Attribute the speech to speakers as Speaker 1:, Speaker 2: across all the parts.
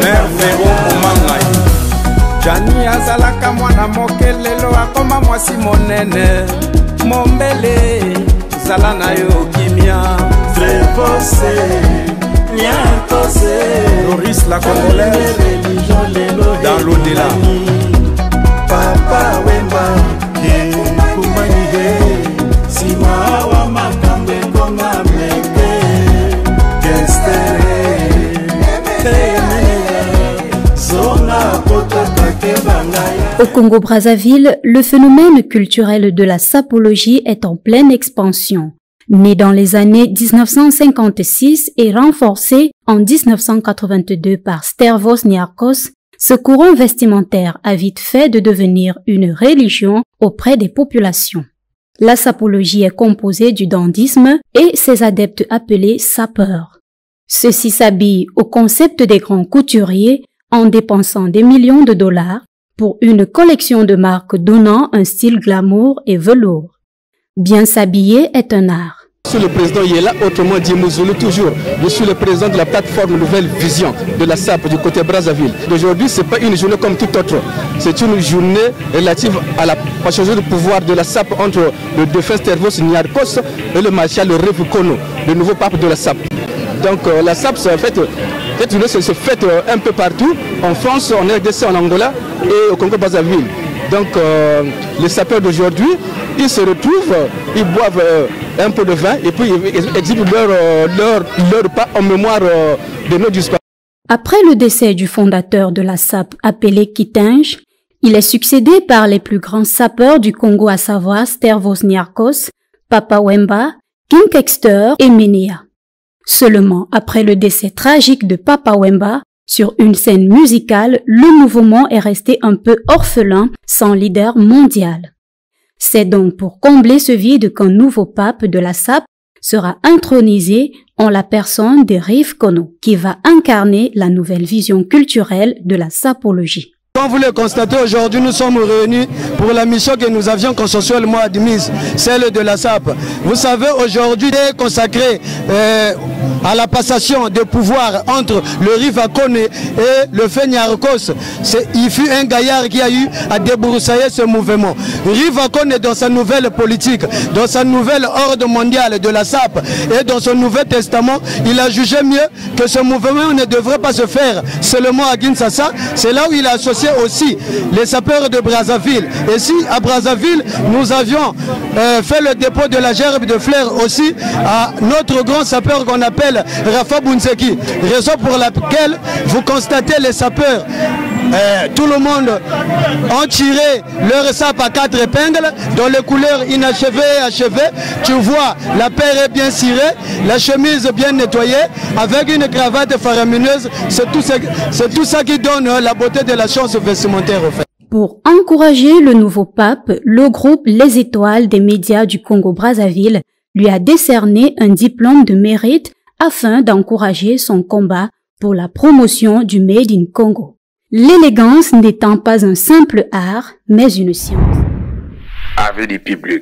Speaker 1: Mervero Omangai Jani azalaka mwana mokelelo akoma mwasi monene Mombele zala na yo kimia
Speaker 2: Trevose Niatose
Speaker 1: Loris la Congolaise dans l'au-delà
Speaker 2: Papa Wemba Kumanihe Simawa makambe koma meke Kestere Zona poto kake bangaya.
Speaker 3: Au Congo-Brazzaville, le phénomène culturel de la sapologie est en pleine expansion. Né dans les années 1956 et renforcé en 1982 par Stervos Niarchos, ce courant vestimentaire a vite fait de devenir une religion auprès des populations. La sapologie est composée du dandisme et ses adeptes appelés sapeurs. Ceux-ci s'habillent au concept des grands couturiers en dépensant des millions de dollars pour une collection de marques donnant un style glamour et velours. Bien s'habiller est un art.
Speaker 4: Je suis le président Yela, autrement dit Mouzoulou toujours. Je suis le président de la plateforme Nouvelle Vision de la SAP du côté Brazzaville. Aujourd'hui, ce n'est pas une journée comme toute autre. C'est une journée relative à la passation de pouvoir de la SAP entre le défunt Stervos Niarchos et le maréchal Rev Kono, le nouveau pape de la SAP. Donc la SAP se fait un peu partout, en France, en RDC, en Angola et au Congo-Brazzaville. Donc les sapeurs d'aujourd'hui, ils se retrouvent, ils boivent un peu de vin et puis ils exhibent leur pas en mémoire de nos disparus.
Speaker 3: Après le décès du fondateur de la SAP appelé Kitinge, il est succédé par les plus grands sapeurs du Congo, à savoir Stervos Niarchos, Papa Wemba, King Kexter et Menia. Seulement après le décès tragique de Papa Wemba, sur une scène musicale, le mouvement est resté un peu orphelin, sans leader mondial. C'est donc pour combler ce vide qu'un nouveau pape de la SAP sera intronisé en la personne de Rev Kono, qui va incarner la nouvelle vision culturelle de la sapologie.
Speaker 5: Comme vous le constatez, aujourd'hui nous sommes réunis pour la mission que nous avions consensuellement admise, celle de la SAP. Vous savez, aujourd'hui est consacré à la passation de pouvoir entre le Rev Kono et le Feu Niarchos. Il fut un gaillard qui a eu à débroussailler ce mouvement. Rev Kono, dans sa nouvelle politique, dans sa nouvelle ordre mondiale de la SAP et dans son nouvel testament, il a jugé mieux que ce mouvement ne devrait pas se faire seulement à Kinshasa. C'est là où il a associé aussi les sapeurs de Brazzaville. Et si à Brazzaville, nous avions fait le dépôt de la gerbe de fleurs aussi à notre grand sapeur qu'on appelle Rafa Bounseki. Raison pour laquelle vous constatez les sapeurs, tout le monde ont tiré leur sape à 4 épingles dans les couleurs inachevées et achevées. Tu vois, la paire est bien cirée, la chemise bien nettoyée, avec une cravate faramineuse. C'est tout ça qui donne la beauté de la chose vestimentaire au fait.
Speaker 3: Pour encourager le nouveau pape, le groupe Les Étoiles des médias du Congo-Brazzaville lui a décerné un diplôme de mérite afin d'encourager son combat pour la promotion du Made in Congo. L'élégance n'étant pas un simple art, mais une science.
Speaker 6: Avis du public.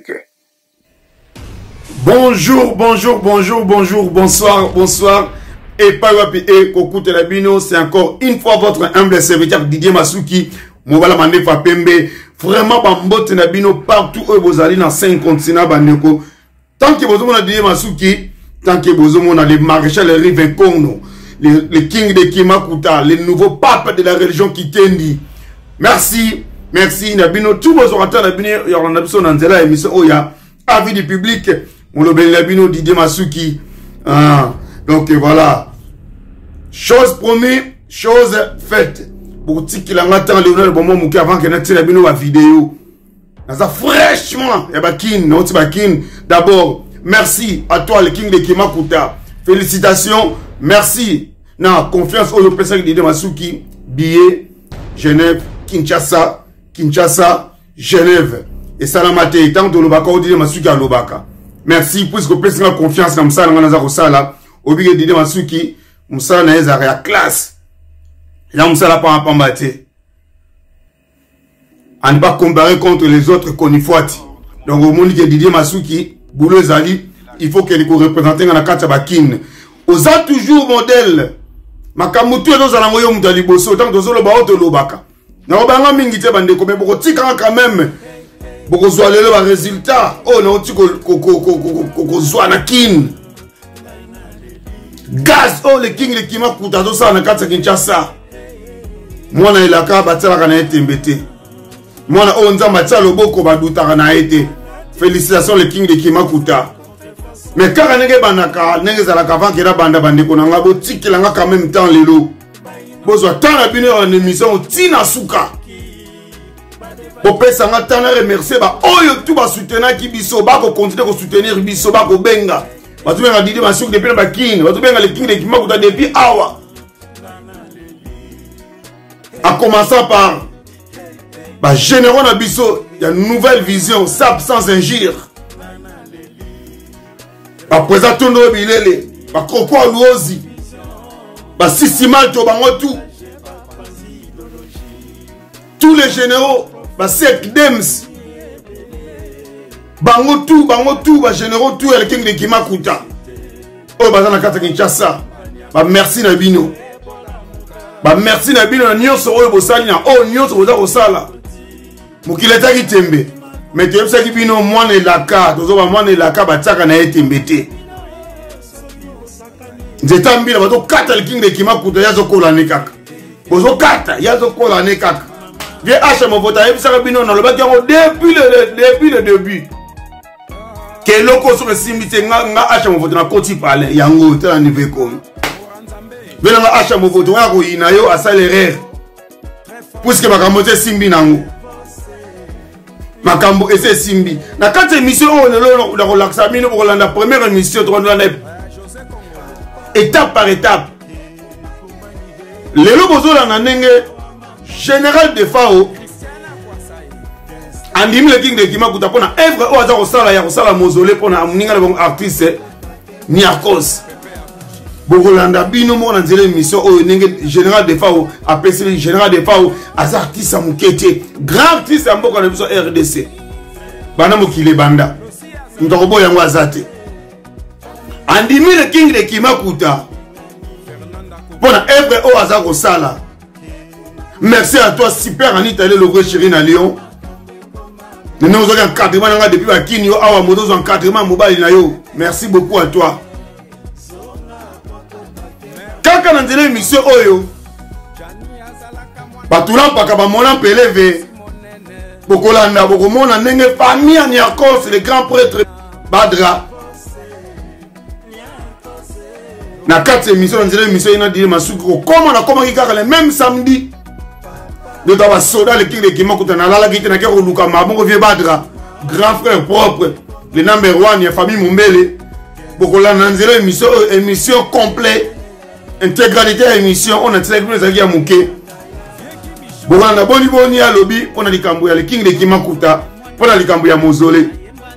Speaker 7: Bonjour, bonjour, bonjour, bonjour, bonsoir, bonsoir. Et Pawapi et Kokou Telabino, c'est encore une fois votre humble serviteur Didier Masuki. Mobala Mandefa Pembe. Vraiment, Bambote Nabino, partout où vous allez dans 5 continents, Bandeko. Tant que vous avez Didier Masuki, tant que vous avez les maréchals Rev Kono, les kings de Kimakuta, les nouveaux papes de la religion Kitendi. Merci, merci Nabino. Tous vos orateurs Nabino, il y a un absent dans la émission Oya. Avis du public, on le bénit Nabino Didier Masuki. Donc voilà. Chose promise, chose faite. Pour qui l'a matin Léonard Bomon Mouki avant que notre Nabino la vidéo. Ça fraîchement, d'abord, merci à toi le king de Kimakuta. Félicitations. Merci. Na confiance au président de Masuki. Billet, Genève, Kinshasa, Genève. Et salamate, tant de l'Obaka, au Didier Masuki à l'Obaka. Merci, puisque le président a confiance dans Moussa, dans Moussa, au Didier Didier Masuki, Moussa n'a pas la classe. Là, Moussa n'a pas battu. À ne pas comparer contre les autres Konifouati. Donc, au monde de Didier Masuki, Boulou Zali, il faut qu'elle représente dans la carte Bakin. Osa toujours modèle makambo tu ezozala ngo yo mutu ya liboso tant tozoloba oyo tolobaka nakobanga mingi te bandeko me bokotikanga quand même bokozwa lelo baresultat oyo nauti kokozwa na kini gaz oyo le king lekima kuta azosala na kati ya Kinshasa mwana elaka batialaka na ye tembe te mwana oyo nzambe atia loboko badutaka na ye te félicitations le king lekima kuta mais kaka ndenge ebandaka ndenge ezalaka avant kela banda bandeko na nga botikelanga quand même temps lelo bozwa temps na bino ya émission ntina suka bopesanga temps na remercier baoyo tu basoutenaki biso bakokontinue kosoutenir biso bakobenga batobenga Didier Masuku depuis na bakini batobenga le king lekima kuta depuis awa en commençant par généraux na biso ya nouvelle vision SAP sans injure président Tondo Bilele Koko Luozi Sisimalto bango tous les généraux Sek Dems bango tout généraux tout le king de Kimakuta oh bazana kata Kinshasa merci na bino merci na bino na nyonso oyo bosali na oh nyonso boza kosala mokileta kitembe mais tu sais que bino mwana elaka tozoba mwana elaka batiaka na ye tembe te nzeta mbila bazokata le king de Kimakuta yazokola ne kaka bozokata yazokola ne kaka vie acha movota yebisaka bino nalobaki yango depuis le début ke loko so esimbi te nga acha movota na koti pale yango te na niveau komi bena nga acha movota oya koyina yo asala erreur puisque makambo te simbi nango makambo ese simbi na kati émission on lelo la relaxa bino pour la première émission to kolanda étape par étape lelo bozola na ndenge général de Fao andimi le king de Kimakuta pona œuvre o aza kosala ya kosala mausolée pona amuninga le bon artiste Niakos bokolanda bino mo na nzela émission o ndenge général de Fao appelé général de Fao aza artiste mukete grand artiste mboka na biso RDC bana mokile banda ndoko yango azate andimi le king de Kimakuta pona œuvre o aza kosala. Merci à toi super Anita le logo chéri na Lyon. Nous avons un encadrement depuis Bakini yo awa moto encadrement mobile na yo. Merci beaucoup à toi. Kaka na ndele émission oyo. Batula mpaka ba mona peleve. Bokolanda bokomona ndenge famille Niakos le grand prêtre Badra. Na quatre émissions na ndele émission ina Didier Masuku comment kaka le même samedi. De ta soda le king de Kimakuta na lala kiti na kero luka mabongo vie Badra grand frère propre le number 1 ya famille Mumbele bokola na nzela émission complet intégralité émission on a tiré plus ça ya muke bolanda boni ya lobby on a likambo ya le king de Kimakuta on a likambo ya mausolée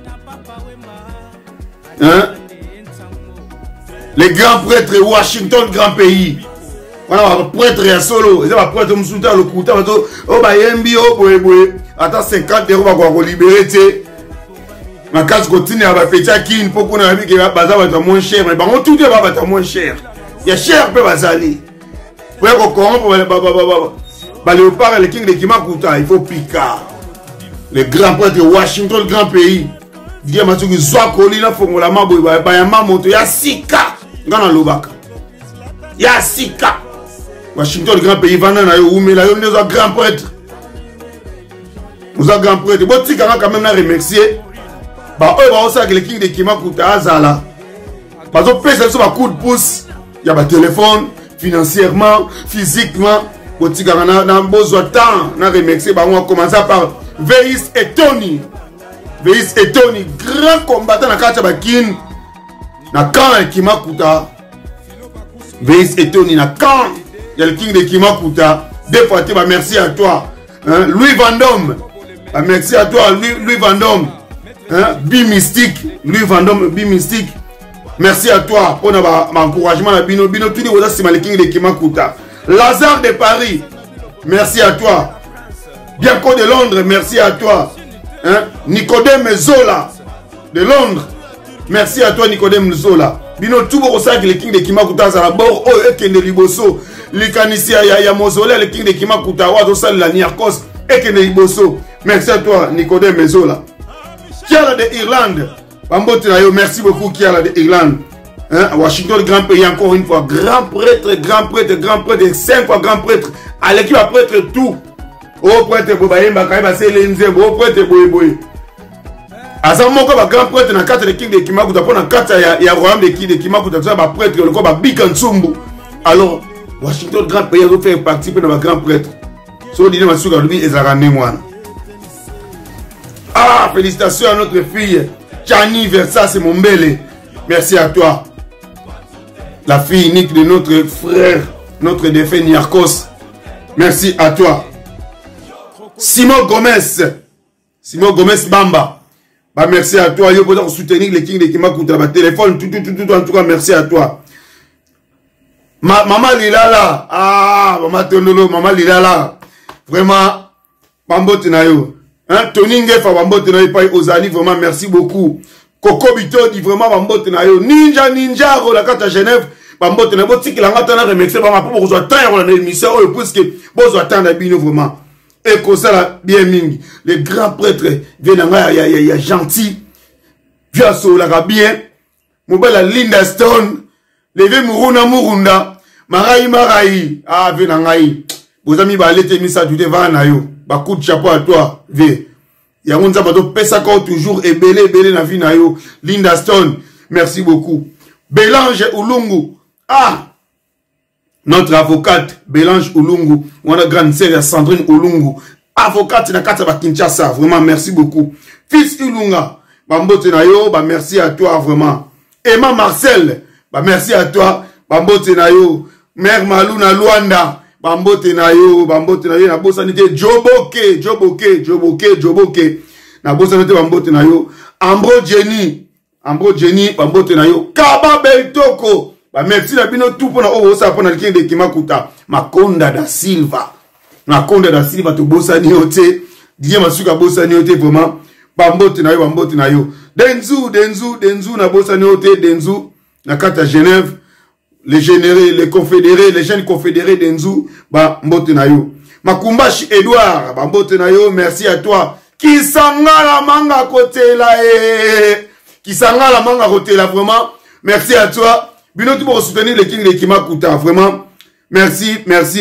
Speaker 7: hein les grands prêtres Washington grand pays. Voilà, prêtre ya solo, ils ont prêtre musuta le kuta bato o ba yembi o boye ata 50 € ba ko libérer té. Ma casse continue à ba petit kin pour qu'on a vu que baza ba moins cher mais bango tout est ba moins cher. Ya cher pe bazali. Pour ko corrompre ba léopard le king de Kimakuta, il faut Picard. Le grand prêtre Washington grand pays. Dia matuki zwa kolina fongola maboy ba ya mamoto ya sika ngana lobaka. Ya sika Washington le grand pays vana na yo umela yo ndezo grand prêtre. Nous avons grand prêtre. Bon tika quand même na remercier. Ba eux ba osa que le king de Kimakuta azala. Ba zo pesa so ba coup de pouce, ya ba téléphone financièrement, physiquement, bon tika na besoin temps na remercier ba on commencer par Veis et Tony. Veis et Tony grand combattant na kati ba kin na kan Kimakuta. Veis et Tony na kan il y a le king de Kimakuta. Deux fois, merci à toi. Hein? Louis Vendôme. Merci à toi, Louis Vendôme. Hein? Bi-Mystique. Louis Vendôme, Bi-Mystique. Merci à toi pour l'encouragement. Bino, tout le monde, c'est le king de Kimakuta. Lazare de Paris. Merci à toi. Bianco de Londres. Merci à toi. Hein? Nicodème Zola de Londres. Merci à toi, Nicodème Zola. bino tout boko ça que le king de Kimakuta za bord o ekende liboso likanisi ya mausolée le king de Kimakuta wa do sal la Niarkos ekende liboso. Merci à toi Nicodème Mezola. Kiala de Irlande bambote na yo, merci beaucoup Kiala de Irlande. Hein, Washington, grand pays, encore une fois, grand prêtre, 5 fois grand prêtre, à l'équipe à prêtre tout. Oh prêtre, Bobaïmba, Kaïba, c'est l'Enze, oh prêtre, Boy. À ce moment, quand grand prêtre, dans 4 de King de Kimakuta, pendant 4, il y a royaume de King de Kimakuta, ça va prêtre, le corps va Bikansumbu. Alors, Washington, grand pays, il fait participer dans le grand prêtre. So, dit, ma soeur, lui, ils ont ramené moi. Ah, félicitations à notre fille, Chani Versa, c'est mon bel. Merci à toi. La fille unique de notre frère, notre défunt Niarkos. Merci à toi. Simon Gomez Bamba. Bah, merci à toi. Yo, pour soutenir les King de Kimakuta. Bah, téléphone, tout, en tout cas, merci à toi. Maman Lilala. Ah, Maman Tonolo, Maman Lilala. Vraiment, Bambo Tenayo. Hein, Tony Ngefa, Bambo Tenayo, Paye Ozali, vraiment, merci beaucoup. Coco Bito dit vraiment, Bambo Tenayo. Ninja, la carte à Genève. Bambo Tenayo, si qu'il a attendre remercier, Bambo, pour vous attendre l'émission, puisque vous attendez bien, vraiment. Et comme ça, bien mingi. Les grands prêtres viennent en il y a gentil. Via Solara bien. Mobile Linda Stone. Levé Murunda. Marai. Ah, viens en aïe. Vos amis, bah, l'été, mis ça, tu devant nayo. Bah, coup de chapeau à toi. Vé. Il y a un zabato, pesa encore toujours, et belé, na vie nayo. Linda Stone. Merci beaucoup. Bélange Ulungu. Ah! Notre avocate, Bélange Ulungu, on a grande sœur Sandrine Ulungu, avocate na Kataba Kinshasa, vraiment merci beaucoup. Fils Ulunga, Bambote Nayo, bah merci à toi vraiment. Emma Marcel, bah merci à toi, Bambote Nayo. Mère Maluna Luanda, Bambote Nayo, na bosanité, Joboke, na bosanité Bambote Nayo. Ambro Jenny, Bambote Nayo. Kaba Beltoko. Bah merci la bino tout pour na ça pour na king de Kimakuta. Makonda da Silva to bosani ote. Dieu masuka bosani ote vraiment. Bambote na yo. Denzu na bosani ote Denzu na kata Genève. Les générés, les confédérés, les jeunes confédérés Denzu ba mbote na yo. Makumbashi Edouard ba mbote na yo, merci à toi. Kisangala manga côté là Kisangala manga côté là vraiment. Merci à toi. Bino tout pour soutenir les King de Kimakuta, vraiment. Merci.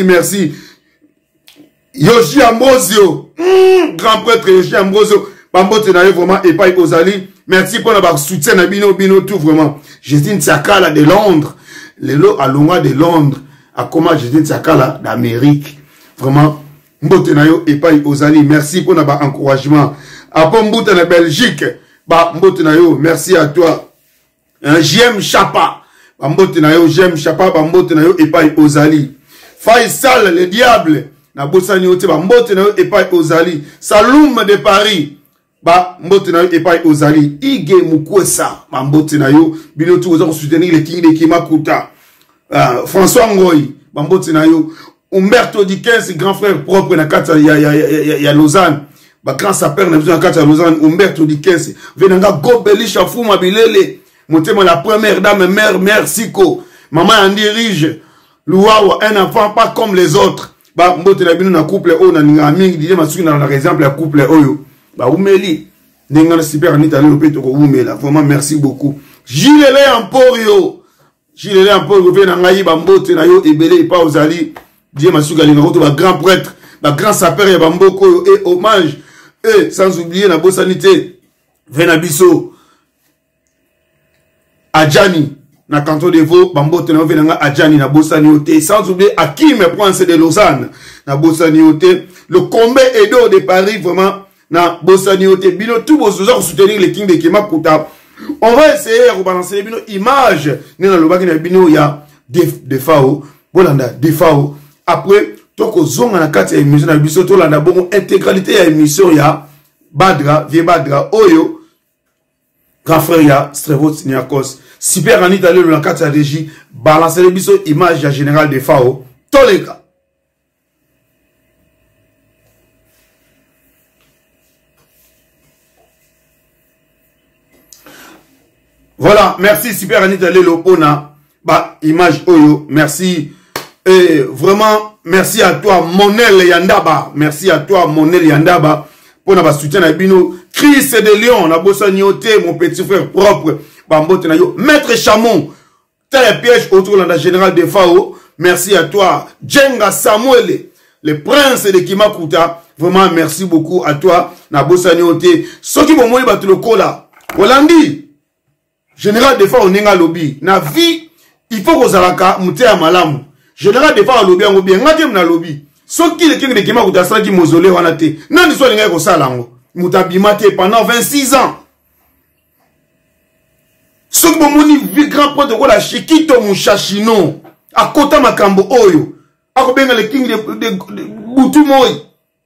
Speaker 7: Yoshi Ambrosio, grand prêtre Yoshi Ambrosio, Bambo Tenayo, vraiment, et pas Ozali. Merci pour notre soutien à Bino tout, vraiment. Jésus Tsiakala de Londres, les lots à Longwa de Londres, à comment Jésus Tsiakala d'Amérique. Vraiment, Mbo Tenayo, et pas Ozali. Merci pour notre encouragement. À Pombout en Belgique, Mbo Tenayo, merci à toi. JM Chapa. Bambote na yo, j'aime Chapa, Bambote na yo, epai Ozali. Faisal, le diable, na bosani ote, Bambote na yo, epai Ozali. Saloum de Paris, Bambote na yo, epai Ozali. Ige Mukwesa, Bambote na yo, binotu oza soutenir les King de Kimakuta. François Ngoy, Bambote na yo. Umberto Dickens, grand frère propre na kata ya Lausanne. Grand sapeur na kata ya Lausanne, Umberto Dickens. Venanga Gobeli Chafuma Bilele. Montez-moi la première dame, mère Siko. Maman en dirige. Louawa, un enfant pas comme les autres. Mbote la bino na couple o na ninga mingi dije masuki na exemple ya couple oyo. Umeli. Ninga na super anita le peto ko umela. Vraiment merci beaucoup. Gilele Emporio. Vena ngai Bambote na yo ebele pa ozali. Dije masuki linga ko ba grand prêtre, ba grand sapeur ya Bamboko et hommage. Et sans oublier la bossanité. Vena biso. Adjani, na canton de Vaud, Bambote na venanga Adjani na Bossani Ote, sans oublier Hakim Prince de Lausanne, na Bossani Ote, le combat Edo de Paris, vraiment, na Bossani Ote, bino, tout vos soutien soutenir les King de Kimakuta. On va essayer de balancer bino image, na lobaki na bino ya de Fao, Bolanda, de Fao. Après, toko zonga na kati ya émission na biso, tolanda bongo intégralité ya émission ya Badra, Vie Badra, Oyo, grand frère ya Strevot Niarkos. Super Anita le la carte régie. Balancer le biso image ya général de Fao. Toleka. Voilà, merci Super Anita Lelo Pona. Bah, image Oyo, merci. Et vraiment, merci à toi, Monel Yandaba. Merci à toi, Monel Yandaba. Pour notre soutien à Bino. Chris de Lyon, on a bossé Nioté, mon petit frère propre. Maître Chamon, tel piège autour de la générale de FAO. Merci à toi, Djenga Samuel, le prince de Kimakuta. Vraiment, merci beaucoup à toi, Nabosa Nioté. Ce qui vont battre le cola. Olandi, général de FAO Nenga Lobby. Na vie, il faut que Zalaka, Mouté à Malam. Général de FAO Lobby, on bien, on a lobby. Ce qui est le Kimakuta, ça qui mausolée, on a été. Non, ils sont les gars, Moutabimate pendant 26 ans. Ce que mon grand point de la Chikito Mouchachino, à Kota Makambo Oyo, à Kobenga le king de Boutumoy.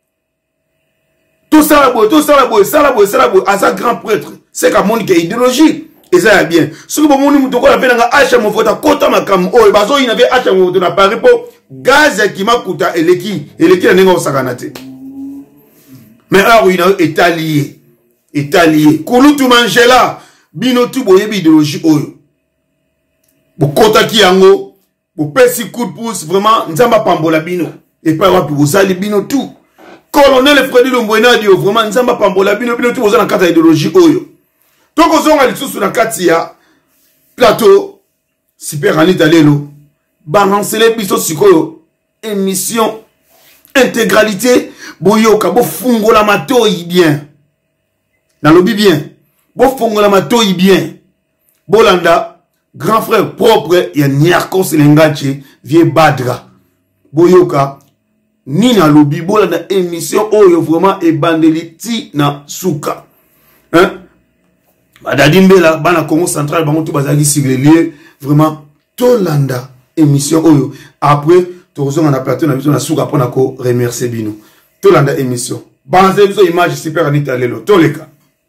Speaker 7: Tout ça, à sa grand prêtre, c'est qu'à mon idéologie. Et ça est bien. Ce que mon moutoko a fait dans Hacha Mofota, Kota Makambo Oyo, bazo il avait Hacha Mofota, Paris pour gaz qui m'a coûté et l'équipe n'a pas saganate. Mais alors, il est allié. Est allié. Kouloutou Mangela, Binotou Boyebi idéologie Oyo. Bokota Kiango, Bopesi coup de pouce, vraiment, Nzamba Pambola Bino. Et pas wapi, vous allez Bino tout. Colonel Freddy Lomboenadio, vraiment, Nzamba Pambola Bino, Bino tout, vous allez en kata idéologie Oyo. Donc, vous allez sous la katia, plateau, Super Anita Lelo, balancer les pistos Sikoyo, émission, intégralité, boyoka bo fungo la matoi bien na lobi bien bo fungo la matoi bien bolanda grand frère propre ya Niarkos Lengache vie badra boyoka ni na lobi bolanda émission oyo vraiment e bandeli ti na suka hein badadimbela bana Congo central bango to bazaki siglelier vraiment tolanda émission oyo après Torzon en a plateau na vision na suka pona ko remercier bino. Tolanda émission. Banze biso image Super Anita Lelo. Toleka.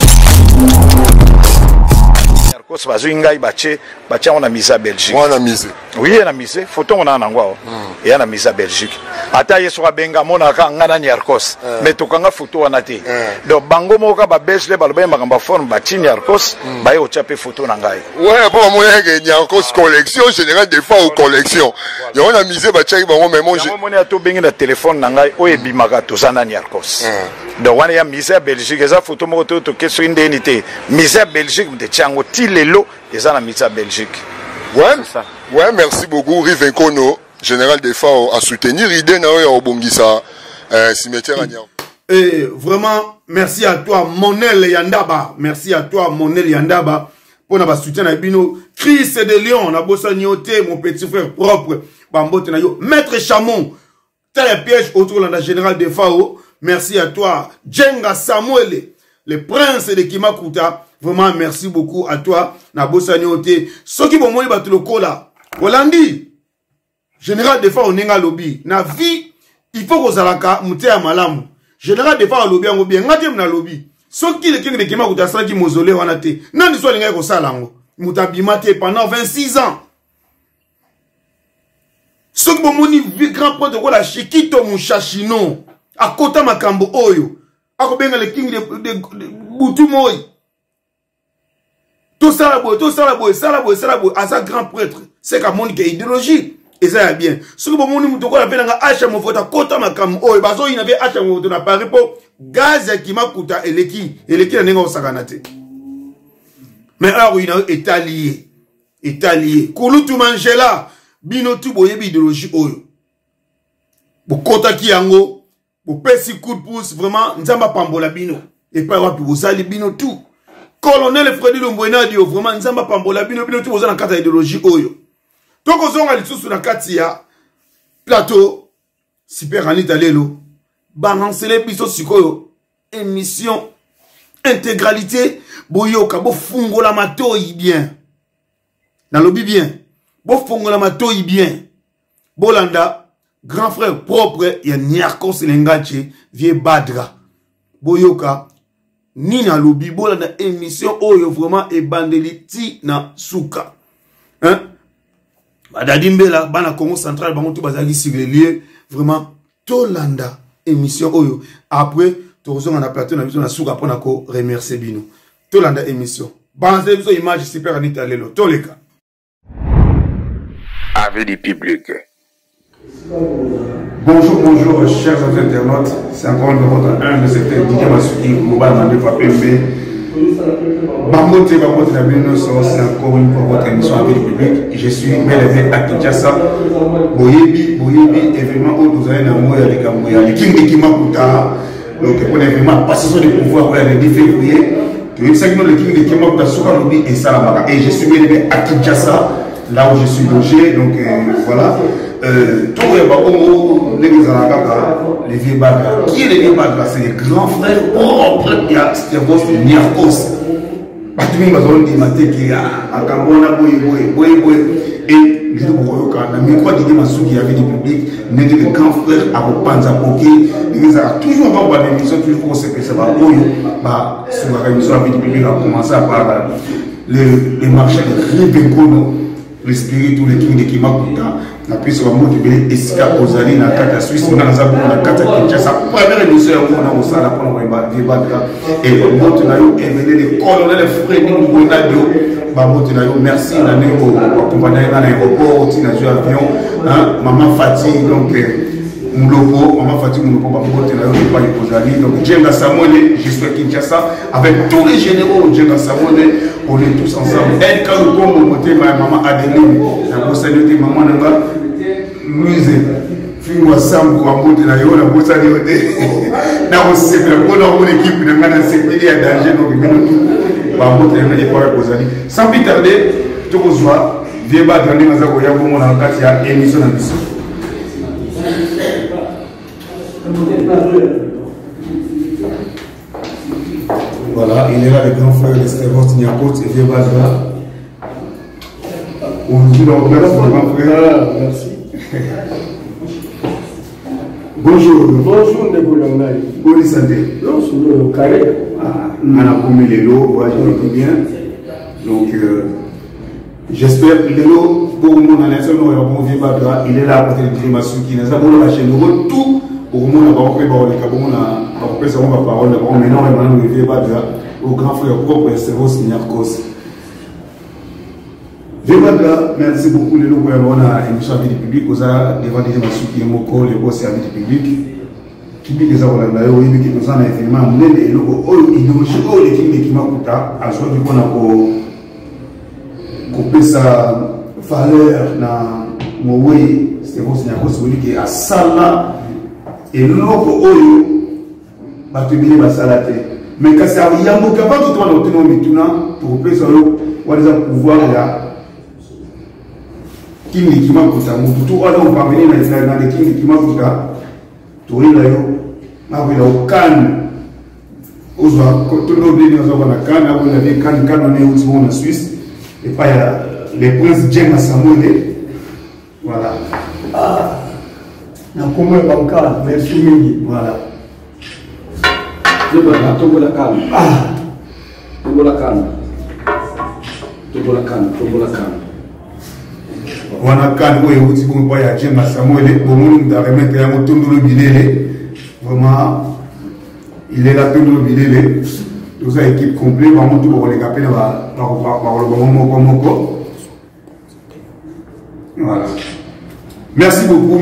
Speaker 8: Yarkos bazuingai bache on a mis à Belgique.
Speaker 9: On a mis.
Speaker 8: Oui, on a mis. Photo on a nangwa. Et on a mis à Belgique. Ata yeso benga mona ka ngana Yarkos. Mais to kanga photo on a té. Donc bango moka ba Belgique ba loba makamba forme ba chini Yarkos ba yo chape photo nangai.
Speaker 9: Ouais, bon moi que Yarkos collection générale des fois aux collections. Et on a misé ba chaki bango mais moi
Speaker 8: j'ai mona to benga na téléphone nangai o ebimaka to sana Yarkos. Donc on a mis à Belgique eza photo moko to question indemnité. Mis à Belgique de chango ti lelo eza na mis à Belgique.
Speaker 9: Ouais, merci beaucoup Rive Nkono. Général des FAO à soutenir l'idée au Bongisa cimetière à Niao.
Speaker 7: Et vraiment, merci à toi, Monel Yandaba. Merci à toi, Monel Yandaba, pour notre soutien à Bino. Chris de Lyon, on a bossé Nioté, mon petit frère propre. Maître Chamon, tel piège autour de la générale des FAO. Merci à toi, Djenga Samuel, le prince de Kimakuta. Vraiment, merci beaucoup à toi, Nabosa Nioté. Ceux qui vont mourir battre le cola. Olandi. Général de FAO Nenga Lobby. Na vie, il faut que Zalaka Mouté à Malam. Général de FAO Lobby, on bien, on a lobby. Ce qui est le king de Kima Koutasra qui mausolée, on a été. Non, ils sont les gars qui ont Moutabimate pendant 26 ans. Ce qui est le grand point de la Chikito Mouchachino, à Kota Makambo Oyo, à Kobenga le king de Boutumoy. Tout ça la boy, à sa grand prêtre. C'est qu'à mon idéologie. Et ça est bien. Ce que mon moutoko a fait dans Hacha Mofota, Kota Makam, oh, et bazo, il avait Hacha Mofota, na Paris pour gaz qui m'a coûté et l'équipe n'a pas saganate. Mais alors, il est allié. Est allié. Kouloutou Mangela, Binotou Boyebi idéologie Oyo. Bokota Kiango, Bopesi coup de pouce, vraiment, Nzamba Pambola Bino. Et pas wapi, vous allez Bino tout. Colonel Freddy Lomboenadio, vraiment, Nzamba Pambola Bino, Bino tout, vous allez en kata idéologie Oyo. Donc, on a les sous la katia, plateau, Super Anita Lelo, balancer les pistos Sikoyo, émission, intégralité, boyoka, bo fungo la matoi bien. Dans lobby bien. Bo fungo la matoi bien. Bolanda, grand frère propre, ya Niarkos Lengache, vie badra. Boyoka, ni na lobby, bolanda émission, oyo vraiment, e bandeli ti na suka. Hein? Badadimbela, bana Congo central, bango tout bazaki siglelier, vraiment, tolanda émission oyo. Après, Torzon en a plateau, na vision na souka pona ko remercier bino. Tolanda émission. Balancez une image super Anita Lelo. Tous les cas.
Speaker 6: Avec du public.
Speaker 7: Bonjour, bonjour, chers internautes. C'est encore un numéro un de cette Didier Masuki, Mobile Mandefa PMB. Bamote, la bienvenue, c'est encore une fois votre émission avec le public. Je suis Mélève à Kinshasa. Boyebi, événement où nous allons nous avec les King de Kimakuta. Donc, on est vraiment passation de pouvoir pour le 10 février. Tu sais que nous, le King de Kimakuta, Soukalobi et Salamaka. Et je suis Mélève à Kinshasa, là où je suis logé. Donc, voilà. Tout le monde, les vieux bagarres. Qui est les vieux bagarres? C'est les grands frères. Oh, il y a Stevos Niarkos. Batumi Mazon dit Maté qui a Kambona Boy. Et je dis pourquoi mais quoi Didier Masuki avait du public, n'est des grands frères à Panza Poké. Ils ont toujours avoir des émissions, toujours pour se faire ça. Sur la émission avec du public, a commencé par les marchés de Ribenkono. Le spirit ou les kings de Kimakuta, la puissance de motiver Esika Ozali, la carte Suisse, on a la carte Kinshasa, première émission, on a aussi la première et le mot de l'aïe, et les colonels Frédéric Mounadio, merci, on a accompagné dans l'aéroport, on a joué avion, Maman Fatih, donc, Mouloko, Maman Fatih Mouloko, donc Djenga Samuel, je suis à Kinshasa, avec tous les généraux Djenga Samuel, on est tous ensemble. Et quand nous sommes montés, ma maman Adeline, la bosse de maman Nanga, musée, film ensemble pour un bout de la yo, la bosse de yoté. Là aussi, c'est le bon ordre d'équipe, nous avons séparé à danger, donc nous tout, par bout de la yo, sans plus tarder, tout le soir, vieux bas, grandi, nous avons eu mon encadre, il y a émission en mission. Voilà, il est là, le grand frère de Stevos Niakot et Vieux Badra. On dit donc merci, grand frère. Merci. Bonjour.
Speaker 10: Bonjour, Neboulangaï.
Speaker 7: Bonne santé.
Speaker 10: Non, sur le carré.
Speaker 7: On a commis les lots, voyez bien. Donc, j'espère que les lots, pour le monde, on a un Vieux Badra, il est là à côté de Didier Masuki. Nous avons lâché le tout. Au moment où on a fait la parole, maintenant on est au grand frère propre et Stevos Niarkos. Merci beaucoup les locaux on a une émission avec le public, on a devant des Masuki et Moko, les boss avec le public. Public les avons là, oui, mais qui nous en a événement, mais les locaux, idéologie, les King de Kimakuta, à chaque fois qu'on a coupé sa valeur dans Mowe, Stevos Niarkos, qui est à Sala. Et nous oyo batubile basalate mais kasi yambo capable de toi autonomie tuna pour pesa yo waliza pouvoir ya kimi Kimakuta mutu wala upameni na Israel na kimi Kimakuta toila yo mabila okan ozwa kotono bini ozwa na kana wala ni kan ne uzo na Suisse et pas les princes Djenga Samuel voilà
Speaker 10: na comment banca merci mingi
Speaker 7: voilà
Speaker 10: je vais la tomber la canne tomber la canne
Speaker 7: wana kan oyo uti bon boya Djenga Samuel bomunu da remettre ya motondolo bilele vraiment il est là tondolo bilele tout ça équipe complète vraiment tout pour les capter par moko voilà. Merci beaucoup.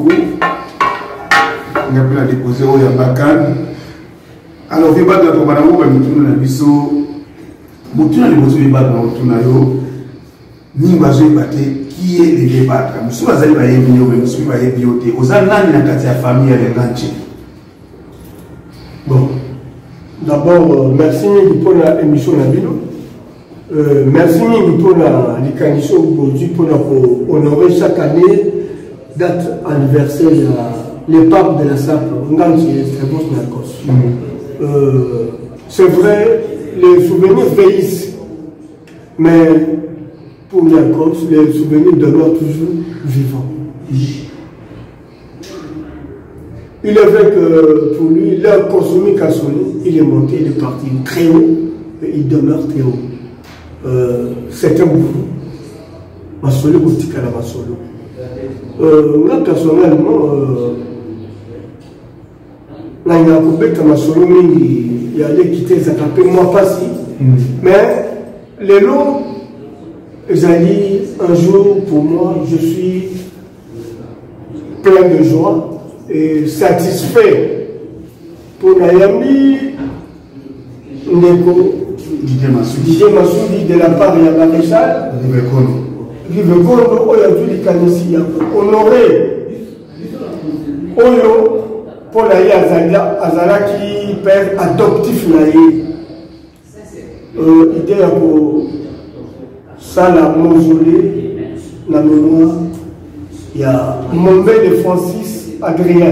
Speaker 7: On a pu la déposer au Yabakan. Alors, il y a des gens qui ont été qui est le débat. Nous sommes allés à Yébio, nous sommes allés à Yébio. Aux Annan, il y a une famille à l'Anchi.
Speaker 10: Bon, d'abord, merci pour l'émission Nabino. Merci pour les conditions aujourd'hui pour honorer chaque année date anniversaire les papes de la SAP. C'est vrai, les souvenirs vieillissent, mais pour Niarkos, les souvenirs demeurent toujours vivants. Il est vrai que pour lui, il a consommé Kassoni, il est monté, il est parti très haut, et il demeure très haut. C'est un mouvement. Masolo boutique à la Masolo. Moi personnellement, là il y a un peu de Masolo, il y a des quitter Zakapé, moi pas si, mais les lots, Zali, un jour pour moi, je suis plein de joie et satisfait pour Nayami Ndeko Didier Massoudi de la part de la maréchale Rivekono Oyadou Kanisi honoré Oyo pour Naye Azala qui père adoptif Naye idée pour ça la mausolée la mémoire il y a Mombé de Francis Adrien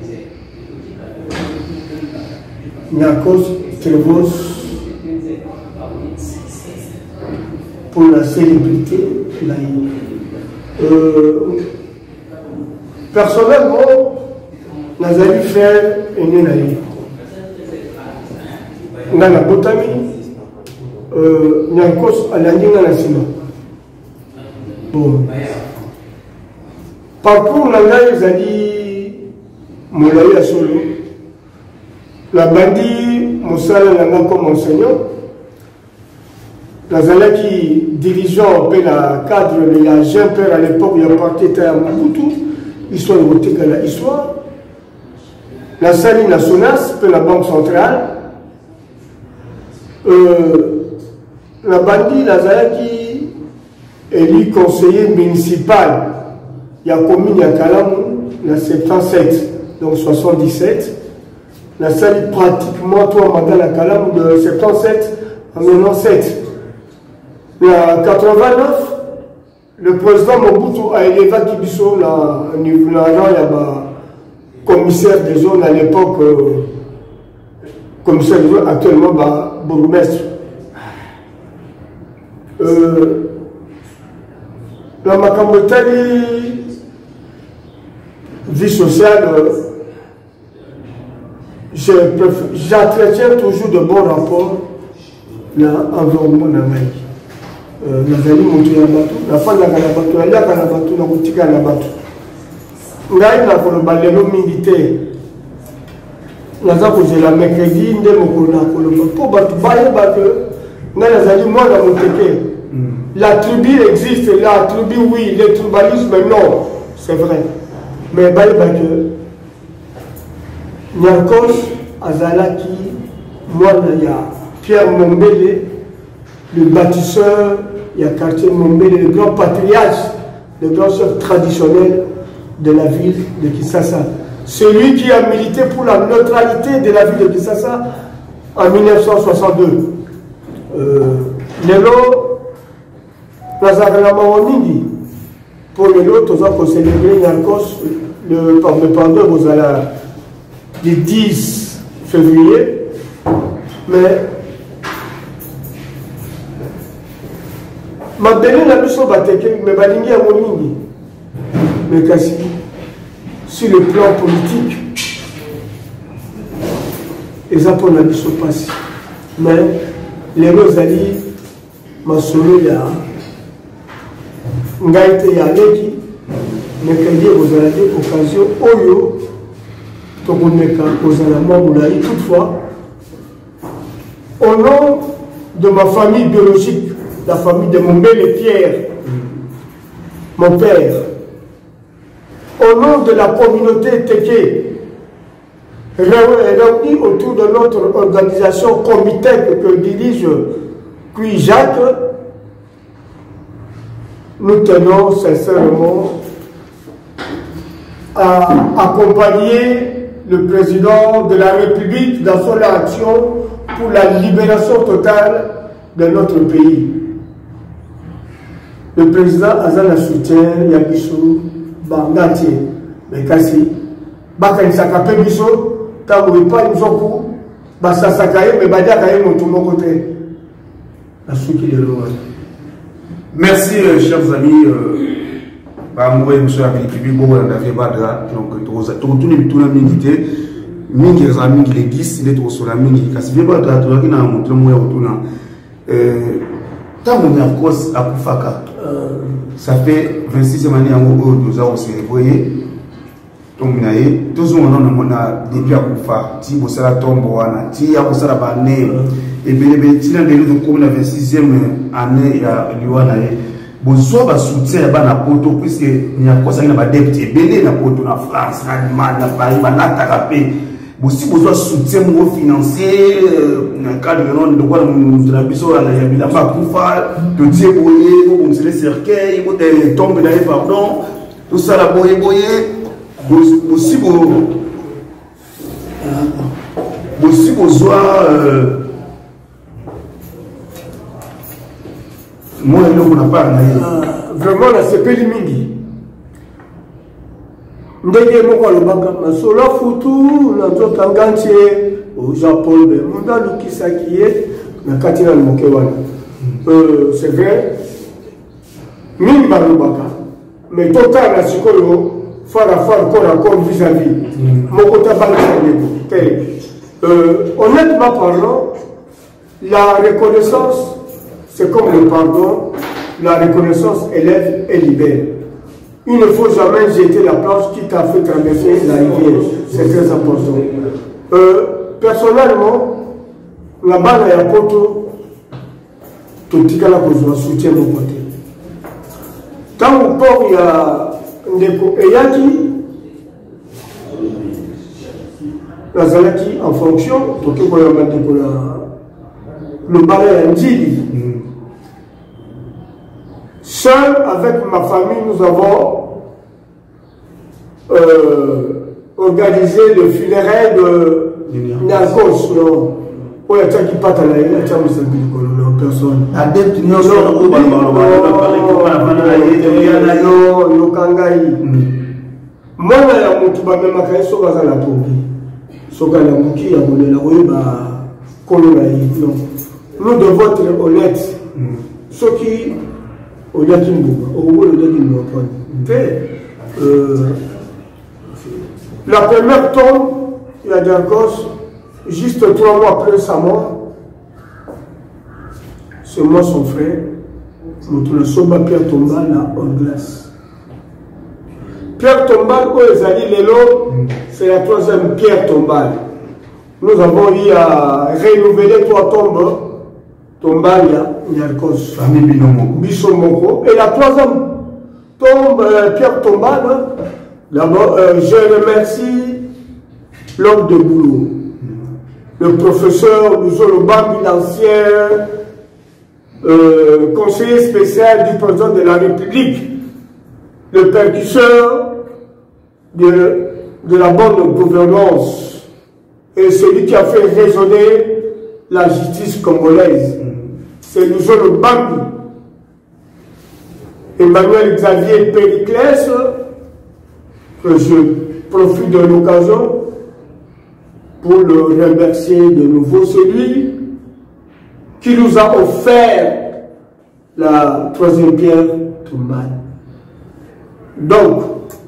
Speaker 10: Niakos Trevos pour la célébrité personnellement Nazali frère aîné Naï Nana Botami Niakos Alani Nana Sima bon parcours Nana Zali Moulaï à Solo la bandit Moussala Nana comme enseignant Nazala qui dirigeant la cadre de la jeune père à l'époque il y a parti à Mobutu histoire de voter que la histoire la salle nationale la banque centrale la bandit Nazala qui élu conseiller municipal il y a commune à Kalamou la 77 donc 77 la salle pratiquement 3 mandats à Kalamou de 77 en 97 la 89 le président Mobutu a élevé Kibiso au niveau de la commissaire des zones à l'époque commissaire des zones actuellement bourgmestre la Macambotali vie sociale j'entretiens toujours de bons rapports l'environnement d'Amérique Nazali moto ya bato nafanda kana bato aliaka na bato na kutika na bato ngai na koloba lelo mingi te naza kozela mercredi nde mokolo na koloba mpo bato bayeba ke ngai nazali mwana moteke la tribu existe la tribu oui le tribalisme non c'est vrai mais bayeba ke Niakos azalaki mwana ya Pierre Mombele le bâtisseur, il y a quartier Mombele, le grand patriarche, le grand chef traditionnel de la ville de Kinshasa. Celui qui a milité pour la neutralité de la ville de Kinshasa en 1962. Lelo, pour Lelo, nous avons célébré Niakos le le 10 février, mais ma belle la mission bateke mais balingi ya moningi mais kasi sur le plan politique et ça pour la mission passe mais les Rosali masolo ya ngaite ya leki mais quand dire aux alliés occasion oyo to koneka kozala mamulayi toutefois au nom de ma famille biologique la famille de Mombele Pierre, mon père, au nom de la communauté Teke, réunis autour de notre organisation comité que dirige Kui Jacques, nous tenons sincèrement à accompagner le président de la République dans son action pour la libération totale de notre pays. Le président Azana soutient Yabiso Bangati, mais Kassi, Bakanisaka Pebiso, Tamoui pas une zoku, Basasakaye, mais Badiakaye, mon tout mon côté. La souki de l'eau.
Speaker 1: Merci, chers amis. Moi, monsieur la République, bon, on a fait Badra, donc, tout le minité, mingi les amis qui les disent, il est trop sur la mingi, Kassi, Badra, tout le monde a montré, moi, autour tant qu'on est en cause à Koufaka, ça fait 26 années où nous avons célébré. Donc, toujours on a depuis à Koufa, si vous savez tomber, si vous savez et bien tina de nous comme la 26e année ya liwana ye besoin ba soutien ba na poto puisque il y a quoi ça na ba dette et belé na poto na France na Allemagne na Paris ba na tapé aussi besoin soutien financier dans le cadre de quoi nous la biso la ya bilamba kufa de Dieu boyer pour se les cercueil pour des tombes d'ailleurs pardon tout ça la boyer aussi besoin moi on n'a pas
Speaker 10: vraiment la sepeli mingi ndenge moko lobaka masolo futu na nzoto ngantie au Japon be munda lukisaki ye na kati na moke wana c'est vrai mingi balobaka mais total na sikoyo fara corps vis-à-vis moko tabana honnêtement parlant la reconnaissance c'est comme le pardon, la reconnaissance élève et libère. Il ne faut jamais jeter la planche qui t'a fait traverser la rivière. C'est très important. Personnellement, la balle à Yapoto, tout le monde soutient mon côté. Tant au port, il y a Ndeko Eyaki, la Zalaki en fonction, le balai à Ndili. Seul avec ma famille, nous avons organisé le funérail de Narcos. Non, il y a qui part à la personne. Nous devons être honnêtes. Ceux qui au la première tombe, il y a Dargos, juste 3 mois après sa mort, c'est moi son frère, notre soba Pierre Tombal à Orglas. Pierre Tombal, c'est la 3e Pierre Tombal. Nous avons eu à renouveler 3 tombes. Tombalia, Nyarkos, famille Bisomoko. Et la 3e tombe, Pierre Tombal. D'abord, je remercie l'homme de boulot, le professeur Luzolo Bambi, l'ancien conseiller spécial du président de la République, le percusseur de la bonne gouvernance et celui qui a fait résonner la justice congolaise. C'est Luzolo Bambi. Emmanuel Xavier Périclès, que je profite de l'occasion pour le remercier de nouveau, celui qui nous a offert la 3e pierre Tombal. Donc,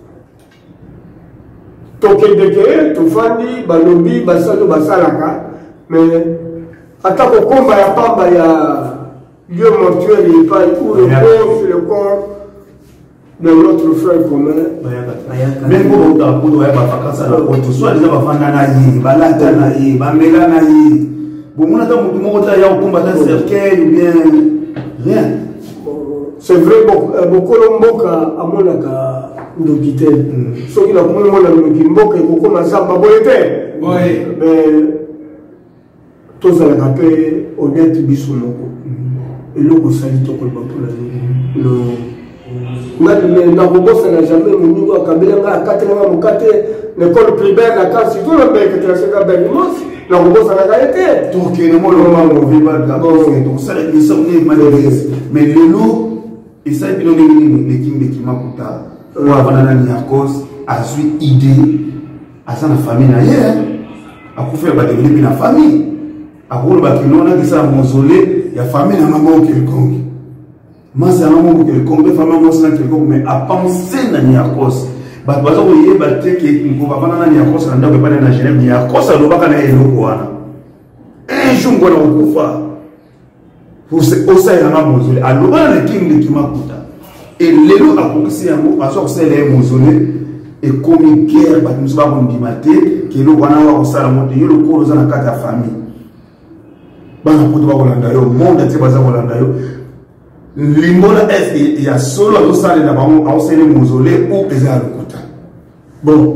Speaker 10: Tokedeke, Tofandi, Balobi, Basalo, Basalaka, mais attaque au combat, il y a lieu mortuaire, il n'y a pas où le corps, c'est le corps de notre frère commun.
Speaker 1: Même pour on a vacances à la porte, soit déjà Bafanaï, Balatanaï, Bamelanaï. Bon, on a dans le monde, il y a un combat d'un cercueil ou bien rien.
Speaker 10: C'est vrai, beaucoup de à Monaka, Ndokitel. Ceux qui n'ont pas de Mboka, ils ont commencé à Baboyete. Mais tous à la rapé, honnête, Bissonoko. Et l'eau, ça dit au Kolba pour la vie. Na Robosa n'a jamais mon niveau à Kabelanga à 4 l'école primaire à Kassi, tout le mec qui a fait la belle immense, la Robosa n'a été.
Speaker 1: Donc, il y a un moment où on vit pas donc ça, les sommes malheureuses. Mais le loup, et ça, il y a les Kim de Kimakuta, ou avant la Niakos, a su idée à sa famille d'ailleurs, à coup faire développer la famille. À coup, le bâtiment, on a dit ça à mausolée, il y a famille dans un moment quelconque. Moi, c'est un moment quelconque, les familles ont quelconque, mais à penser à Niakos. Parce que vous voyez, qu'on va pas dans Niakos, on ne peut pas dans la Genève, Niakos, on ne va pas dans un jour, on va faire. Pour ce que ça, il y a un mausolée. Alors, on a le king de Kimakuta. Et les lots à Koksi, parce que c'est les mausolées, et comme une guerre, parce que nous avons dit, que nous avons ça, le corps dans la famille. bana kutu bakolanda yo monde ate baza kolanda yo limbola est il y a solo à tosale na bango aosele mausolée ou eza ya lokuta
Speaker 10: bon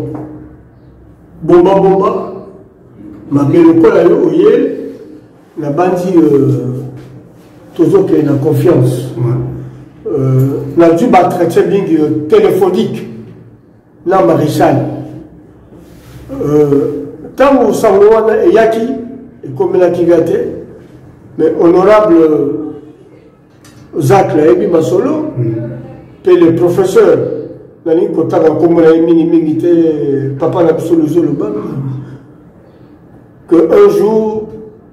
Speaker 10: bomba mabe lokola yo oye na bandi tozokende na confiance na dû batretien bingi téléphonique na maréchal ntango sango wana eyaki ekomelaki ga te mais honorable Jacques nayebi masolo mpe le professeur nalingi kotanga nkombo na ye mingimingi te papa na biso lozo loba que un jour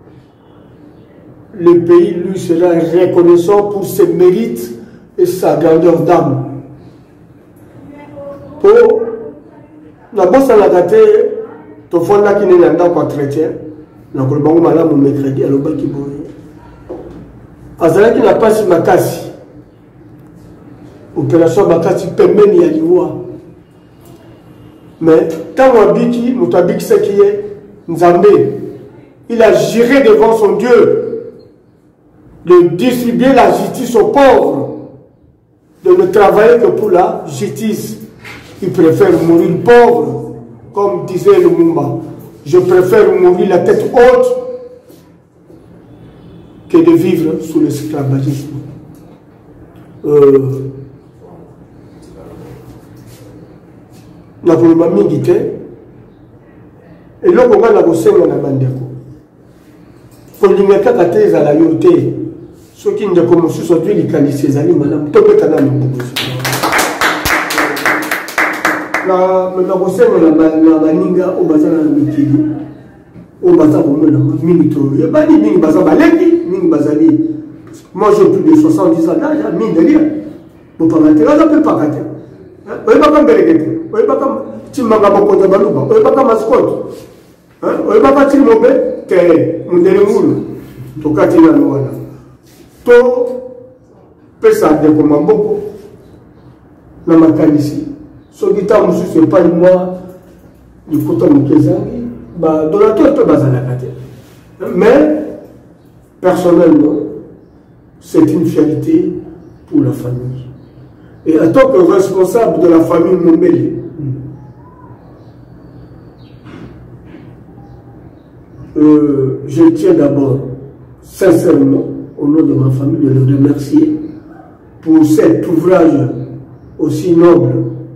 Speaker 10: le pays lui sera reconnaissant pour ses mérites et sa grandeur d'âme. Pour la bosse à la gâte, tu fais là qui n'est pas entretien. La colombe madame mercredi à l'oba qui boit. Azala qui n'a pas si makasi. Opération makasi permet ni aliwa. Mais quand on habite, on habite ce qui est Nzambé. Il a géré devant son Dieu de distribuer la justice aux pauvres, de ne travailler que pour la justice. Il préfère mourir pauvre, comme disait Lumumba. Je préfère mourir la tête haute que de vivre sous l'esclavagisme. Nakoloma mingi te eloko nga na kosenga na bandeko kolinga kaka te ezala yo te soki ndeko mosusu atwi likanisi ezali malamu tobeta na mobokosi na kosenga na baninga oyo baza na mikili oyo baza komona mingi to yebani mingi baza baleki mingi bazali moi j'ai plus de 70 ans d'âge mine de rien bopaka te aza mpe paka te oyebaka mbeleke te oyebaka timanga bokonza baluba oyebaka mascote oyebaka timobe te mundele ngulu tokati nano wana to pesa ndeko maboko na makanisi soki ntango mosusu epai mwa likota moke ezangi badonateur mpe bazalaka te mais personnellement c'est une fierté pour la famille. Et en tant que responsable de la famille Mombele, je tiens d'abord, sincèrement, au nom de ma famille, de le remercier pour cet ouvrage aussi noble.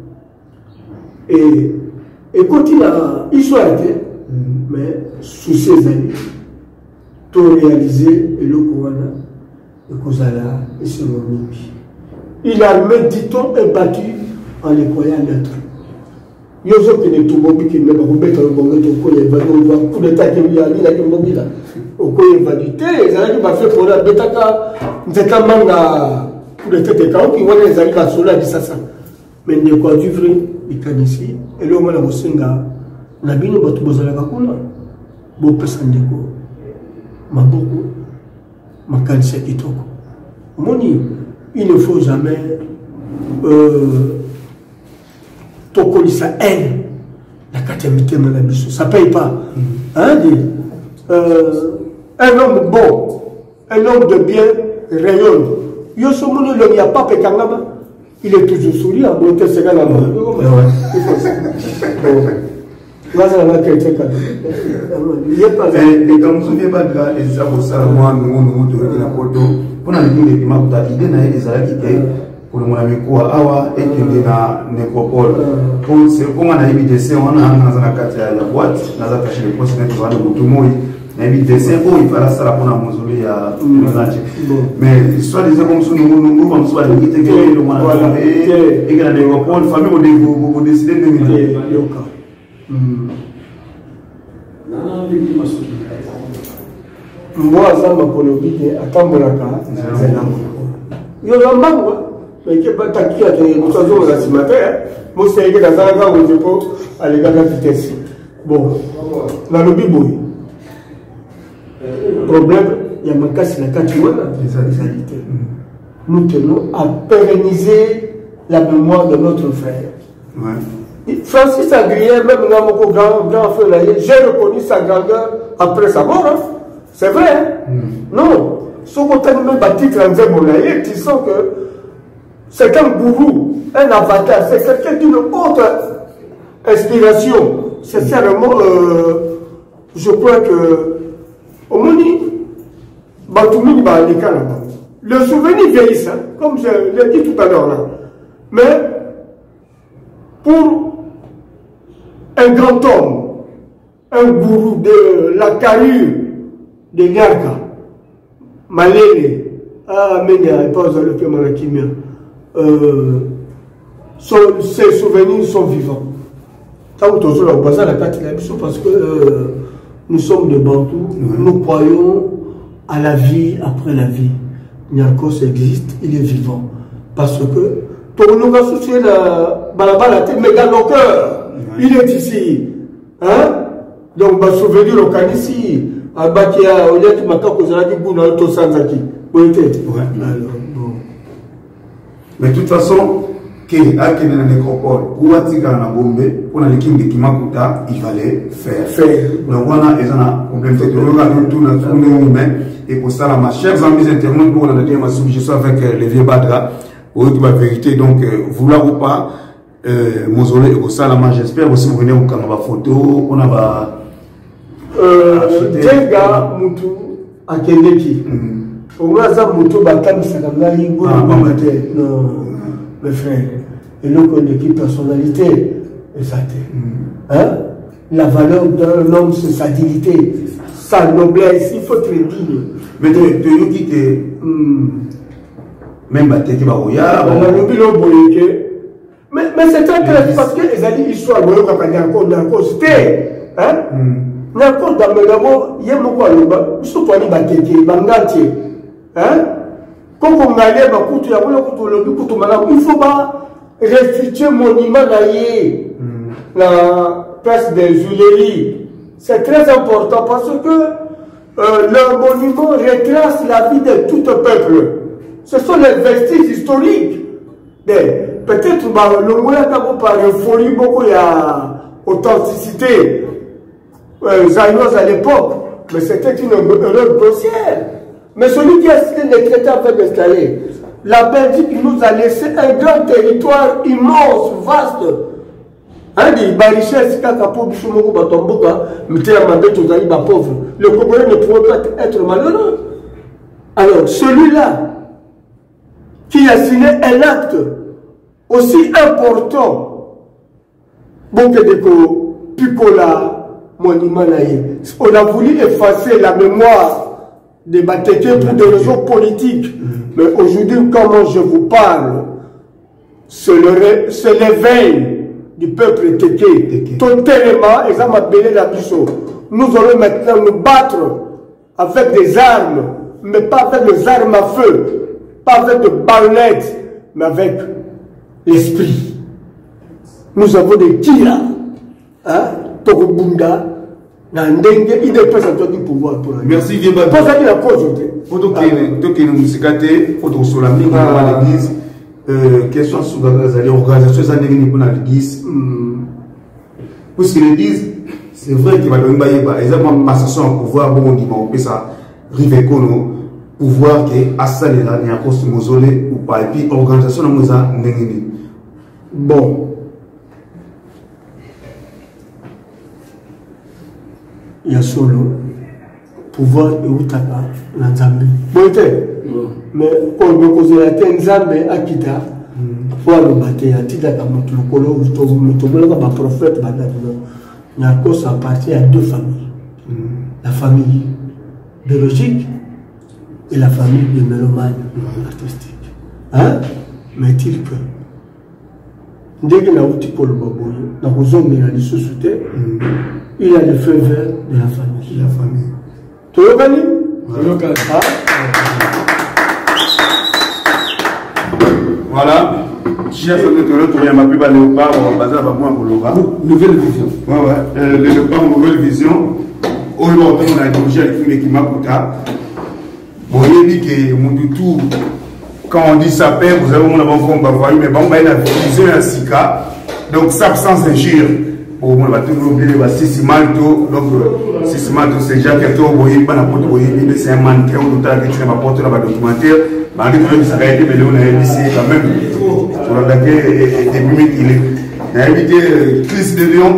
Speaker 10: Et continue à histoire, mais sous ces années, tout réalisé et le Kowana, le Kozala et ce Momimbi. Il a même, dit-on, est battu en les croyant neutre. Yozo qui n'est tout mobi qui n'est pas roubé au Bongo, au Koye Vadu, au coup d'état qui lui a mis la Kimbobi là. Au Koye Vadu, les amis qui m'a fait pour la Betaka, Nzeka Manga, coup d'état de Kao, qui voit les amis à Sola dit ça. Mais il y a quoi du vrai, il can ici, et le moment où Singa, Nabino Batu Bozala Bakuna, Bope Sandeko, Maboko, Makanse Kitoko. Moni. Il ne faut jamais tokolisa haine la catémité de la biso. Ça ne paye pas. Hein, un homme bon, un homme de bien rayonne. Yosomono, il n'y a pas Pekangama. Il est toujours souriant. Il est toujours
Speaker 1: pour nous dire que l'idée n'a été pour le monde awa et na nécropole pour c'est comme on a IBDC on a dans la carte ya boîte na za cacher les postes net za mutumoi na IBDC pour il fera ça la pour la mausolée ya mais soit disait comme nous comme soit le quitter que le monde et que la nécropole famille vous décider de venir yoka
Speaker 10: moi ça m'a colonie atambolaka yolambangwa mais que pas takia de mutazo la cimetière moi c'est que dans un où je peux aller à la vitesse bon la lobby boy problème il y a manqué la catuana nous tenons à pérenniser la mémoire de notre frère. Francis Adrien, même grand frère, j'ai reconnu sa grandeur après sa mort. C'est vrai, hein? Non. Ce qu'on t'a même bâti, tu sens que c'est un gourou, un avatar, c'est quelqu'un d'une autre inspiration. Sincèrement, je crois que au Moni, le souvenir vieillisse, hein, comme je l'ai dit tout à l'heure là. Mais pour un grand homme, un gourou de la carrure de Nyarka, Malele, Menia, et pas le fait Malakimia, ses souvenirs sont vivants. Parce que nous sommes de Bantou, nous croyons à la vie après la vie. Nyarkos existe, il est vivant. Parce que il est ici. Hein? Donc, ma souvenir local ici, à Bakia, on dit
Speaker 1: mais de toute façon, que à la nécropole, pour la bombe, pour l'équipe de Kimakuta, il fallait faire. Donc, voilà, ils ont complété de regarder tout notre humain. Et pour ça, ma chers amis internautes, pour la dernière je suis avec les vieux Badra, pour la vérité, donc, vouloir ou pas, Mozolé et Salama, j'espère aussi vous venez au Canada photo, on a
Speaker 10: Djenga Moutou à Kendeki. On a ça Moutou Batam Sagamari, non, mes frères. Et donc on équipe personnalité, et ça hein? La valeur d'un homme, c'est sa dignité, sa noblesse, il faut te le dire.
Speaker 1: Mais tu nous dis que même Baté Baroya,
Speaker 10: mais c'est très clair parce que les alliés histoire de Nyarko, c'était hein? Nyarko d'abord, il y a beaucoup à l'ouba, il faut aller Baté, Bangantier, hein? Quand on allait Bakutu, il faut pas restituer monument la place des Juléries. C'est très important parce que le monument retrace la vie de tout un peuple. Ce sont les vestiges historiques. Peut-être le moyen par euphorie, beaucoup il y a authenticité. Zaïnos à l'époque, mais c'était une erreur grossière. Mais celui qui a signé les traités avec installé, la Belgique nous a laissé un grand territoire immense, vaste. Hein, des richesses, le Congolais ne pouvait pas être malheureux. Alors, celui-là, qui a signé un acte aussi important, Picola, monument, on a voulu effacer la mémoire des Batéké pour des raisons politiques. Mais aujourd'hui, comment je vous parle, c'est l'éveil du peuple Téké. Totalement, et ça m'a appelé la biseau. Nous allons maintenant nous battre avec des armes, mais pas avec des armes à feu, pas avec des baïonnettes, mais avec l'esprit. Nous avons des tirs, hein, Tokobunda.
Speaker 1: Merci bien. Question sur l'organisation l'église. Puisque l'église, c'est vrai qu'il va donner exactement passation au pouvoir, bon, on dit, on peut ça, Rivekono, pouvoir que Assal et la Nyarkos Mozolé ou pas, et puis organisation de Moza Nengini.
Speaker 10: Bon. Il y a solo pouvoir et outaka na Nzambe. Mais quand on cause la Nzambe akita pour le battre à titre de mutulukolo mutobola ba prophète badadino. Nyarkos appartient à deux familles. La famille biologique et la famille de mélomane artistique. Hein? Mais il peut. Dès qu'il a outil pour le baboy, dans vos hommes il a des sociétés. Il a le feu vert de la famille. Tu veux gagner?
Speaker 1: Voilà. Chers auditeurs, tu viens m'appeler par Léopard, on va baser à Bamouan.
Speaker 10: Nouvelle vision.
Speaker 1: Le Léopard, nouvelle vision. Aujourd'hui, on a été avec l'équipe Makuta. Bon, il dit que tout, quand on dit ça perd, vous avez mon avant qu'on va voir, mais bon, il a visé un sika. Donc, ça sans injure. au moins va toujours oublier les Sisimalto. Donc Sisimalto c'est déjà quelqu'un au boyer, pas n'importe quoi, c'est un mannequin ou tout à l'heure qui va porter dans le documentaire. Mais ça a été mais on a ici quand même sur laquelle est il a invité Chris de Lyon.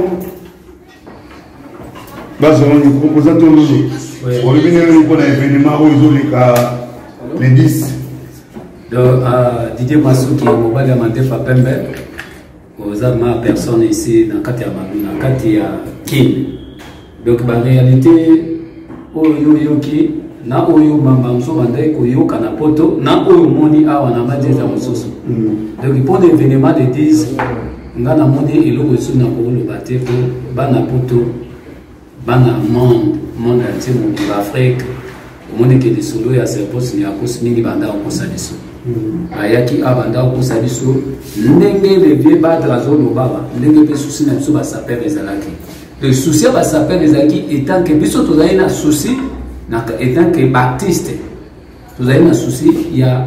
Speaker 1: Bah on nous propose tout nous. On est venu pour un événement où ils ont les 10.
Speaker 11: Donc Didier Masuki mobile amante Fapembe aux ma personne ici dans Katia Mabina Katia King. Donc la réalité oyoyoki na oyo mamba mso bandai koyoka na poto na oyo moni awa na majeza mosusu. Donc pour des événements de 10 ngana moni eloko suna ko lo baté ko bana poto bana monde entier mon Afrique au monde que des solo ya service ni akos mingi banda ko saliso. Ayaki abanda ko saliso ndenge le vieux badra zolo baba ndenge pe souci na biso ba s'appelle les alaki. Le souci va s'appeler les alaki étant que biso to na souci étant que baptiste vous avez un souci il y a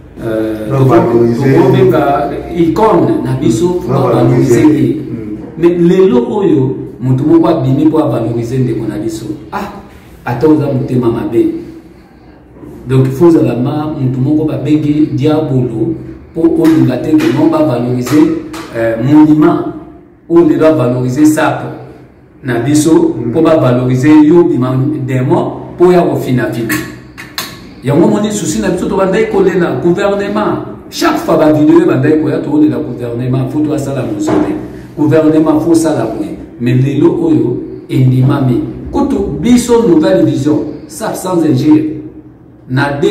Speaker 11: icône na biso pour valoriser mais lelo oyo mutu moko abimi pour valoriser ndeko na biso atoza mutema mabe donc il faut zalama mutu moko babengi diabolo pour olinga te que non va valoriser monument ou ne doit valoriser sape na biso pour valoriser yo bima démon pour y avoir fina. Il y a un moment de souci, na biso to bandai coller na gouvernement. Chaque fois ba vidéo bandai koya to de la gouvernement, faut toi ça la mousonner. Gouvernement faut ça la boue. Mais lelo oyo endimami. Koto biso nouvelle vision, ça sans ingénieur. Na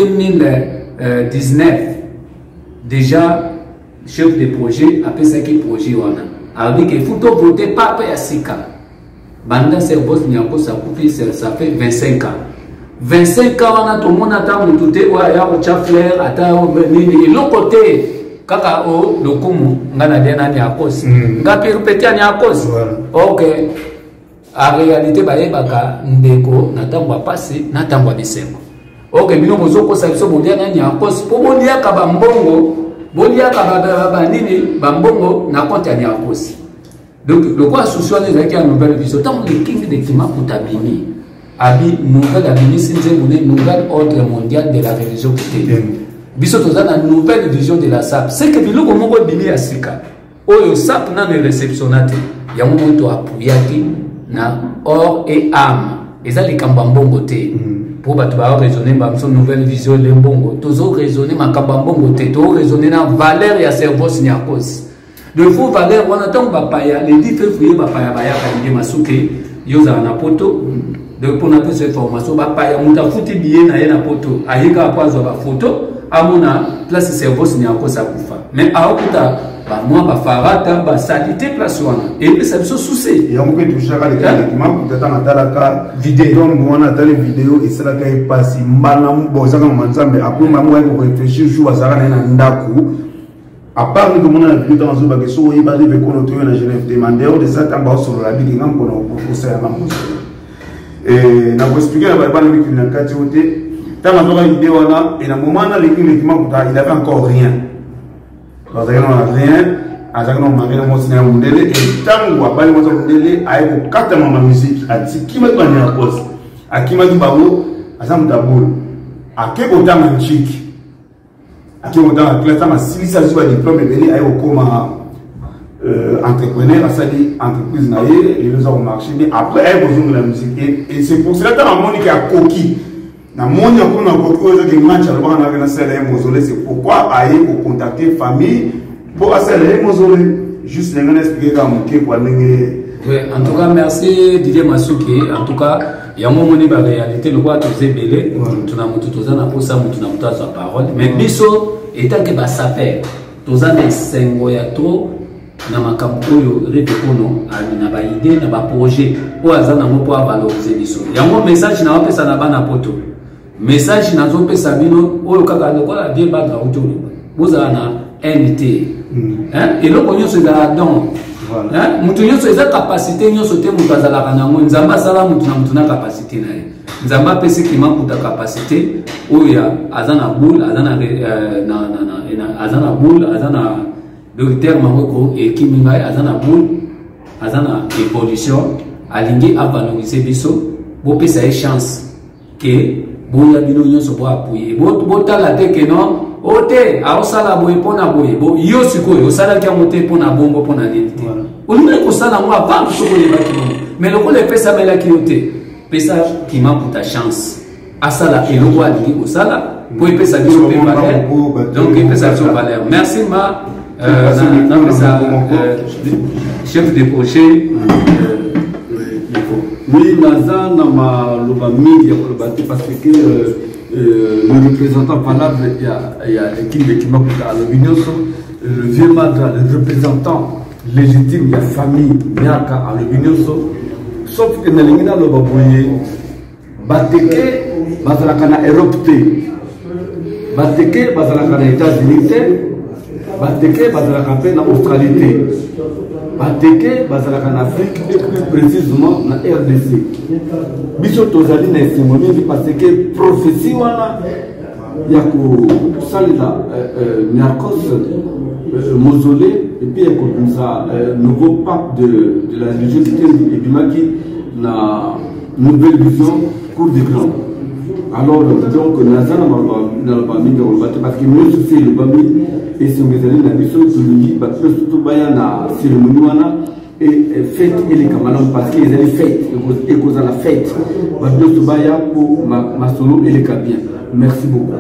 Speaker 11: 2019 déjà chef de projet après ça qui projet wana. Alors que faut to voter pas ya sika. Banda c'est boss nyako ça coupe ça fait 25 ans. 25 ans on a tout le monde attend tout est ouais ya au chafler attend nini l'autre côté kaka o lokumu ngana dena ni akos ngapi rupeti ni akos OK en réalité ba yebaka ndeko natambwa passé natambwa bisengo OK bino bozoko sa biso bolia ni akos po bolia ka bambongo bolia ka ba nini bambongo na compte ni akos. Donc le quoi social les qui a une nouvelle vision tant le king de climat pour tabimi abi nouvelle abimi c'est une nouvelle ordre mondial de la religion chrétienne biso toza na nouvelle vision de la SAP c'est que biloko moko bimi asika oyo SAP na ne réceptionnate ya moto apuyaki na or et âme eza likamba mbongo te pour bato ba raisonner ba nouvelle vision le mbongo tozo raisonner makamba mbongo te to raisonner na valeur ya service ni akos. Le faux valeur, on attend Bapaya, les 10 février, Bapaya, Baya, Masuke, Yosa na poto. Donc, pour notre information, Bapaya, Mouta fouti billet na poto, Ayega a pas de photo, à mon place service ni encore sa koufa. Mais à Okuta, moi, Bafarata, Salité, place one. Et puis, ça me soucie. Et on peut toucher à l'équipement, peut-être en attendant vidéo, on attend les vidéos, et c'est là qu'il passe, Malam, Bozan, mais après, maman, pour réfléchir, joue à Sarana Ndaku. À part nous demander la vidéo dans une bague, soit il va dire que nous devons demander de ça quand on sur la vidéo, on va proposer à maman. Et nous avons expliqué la vidéo qui n'a qu'à dire tant qu'on a une vidéo là, et dans le moment où l'équipement il avait encore rien. Parce qu'il n'a rien, à chaque fois on a un modèle, et tant qu'on a pas le modèle, à une carte de ma musique, à qui m'a donné la pause, à qui m'a dit Babo, à ça m'a boule, à quel autant un chic. Qui ont dans la classe, si ça joue à diplôme, et à comme entrepreneur, à salir entreprise naïe, et nous avons marché, mais après, elle a besoin de la musique. Et c'est pour cela que dans le monde qui a coquille, dans le monde qui a coquille, qui a match, c'est pourquoi aller pour contacter famille, pour accélérer mausolée. Juste les gens expliquer comment en tout cas, merci Didier Masuki. En tout cas, il y a un moment de réalité, le roi tous est belé. Tu n'as pas ça, tu n'as pas sa parole. Mais biso, étant que ça fait, tous les 5 trop, na makampo repekono na ba idée na ba projet o azana mo pour valoriser biso. Il y a un message na opesa na bana poto. Message na zo pesa bino o kaka ko la bien ba ga utolo. Boza na NT. Et le konyo se da don. Hein? Mutu nyonso eza capacité nyonso te mutu azalaka nango nzamba sala mutu na capacité na ye nzamba pesi kima mutu capacité oya azana boule azana azana boule azana le terme moko et kiminga azana boule azana évolution alingi a valoriser biso bo pesa une chance que boya bino nyonso bo appuyer bo tala te que non ote a osala boye pona boye bo yo sikoyo osala kia mote pona bombo pona lente olimele ko sala moi pas ko boye ba ki mais le ko le pesa mela ki ote pesa qui m'a pour ta chance asala eloko alingi ko sala po pesa biso pe valeur donc pesa biso valeur merci ma chef de projet
Speaker 5: oui naza na maloba mingi ya koloba te parce que le représentant valable il y a l'équipe de Kimakuta à l'Obinyoso, le vieux Madra, le représentant légitime de la famille Miaka à l'Obinyoso, sauf que Nalingina Lobaboye, Bateke, Bazalakana Europe, Bateke, Bazalakana États-Unis, Bateke, Bazalakana Australie, Bateke, Bazalakana Afrique, et plus précisément na RDC. Biso tozali na esimoni parce que prophétie wana ya ko salila Narcos mausolée et puis ko ça nouveau pape de la religion et bimaki na nouvelle vision cours des grands. Alors donc nazana na ba mingi parce que nous c'est le bami et c'est ngezali na biso tulugi ba tout baya na cérémonie wana et fête et les camarades parce qu'ils allaient fête et cause à la fête va bien se baya pour ma solo et les bien. Merci beaucoup.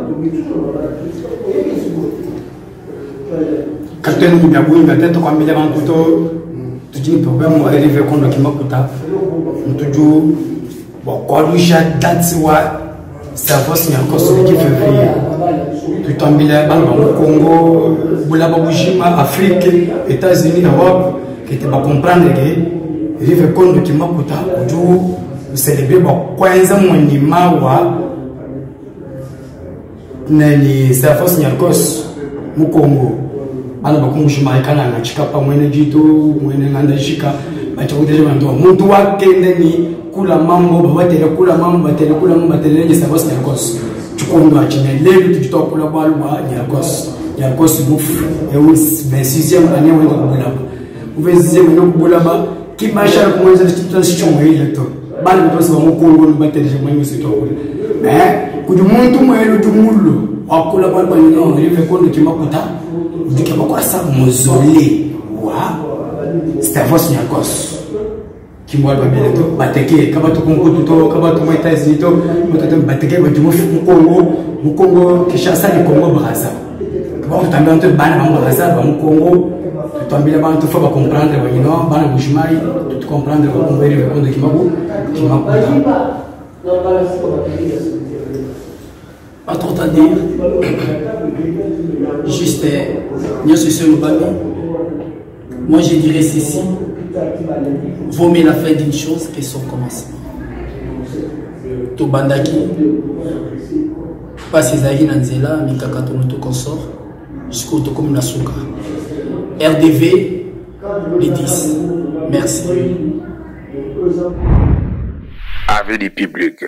Speaker 12: Capitaine Moubiaboui, peut-être qu'on met devant couteau, tu dis problème on arrive contre qui m'a coûté. Toujours bon quand lui j'ai date ça va signer encore sur l'équipe février. Tu tombes là au Congo, Boula Babouchima, Afrique, États-Unis, Europe. Qui te va comprendre que vivre compte qui m'a coûté aujourd'hui célébrer kwanza mwenima wa nani Servos Nyarkos mu Congo bana bakumbushima ikana na chikapa mwene jitu mwene nganda shika bachakudeje bantu muntu wakende ni kula mambo babatele kula mambo batele ni Servos Nyarkos chukondo achine leo tutokula balwa Nyarkos bufu et 26e année wenda kubulaba uvezize mwene kubulaba kimasha kumweza situation ile to bali mtosi wa Kongo ni batele mwenye usitokula kudu muntu mwele tumulo akula bali bali no ile kondo kimakuta ndike bakwa sa mozole wa Servos Nyarkos kimwali babele to bateke kaba to Kongo to kaba to États-Unis to mutata bateke bajumu mu Kongo Kinshasa ni Kongo Brazza kaba tutambia nto bana ba Brazza ba mu Kongo tutambia bantu fa ba comprendre ba ino bana bushimai tu comprendre ba Kongo ile kondo kimakuta
Speaker 13: pas trop à dire, juste moi je dirais ceci, vaut mieux la fin d'une chose que son commencement. To bandaki, pas ces aïe nanzela, mais kakatono to consort, jusqu'au to comme nasuka. RDV, les 10. Merci.
Speaker 6: Avec du public.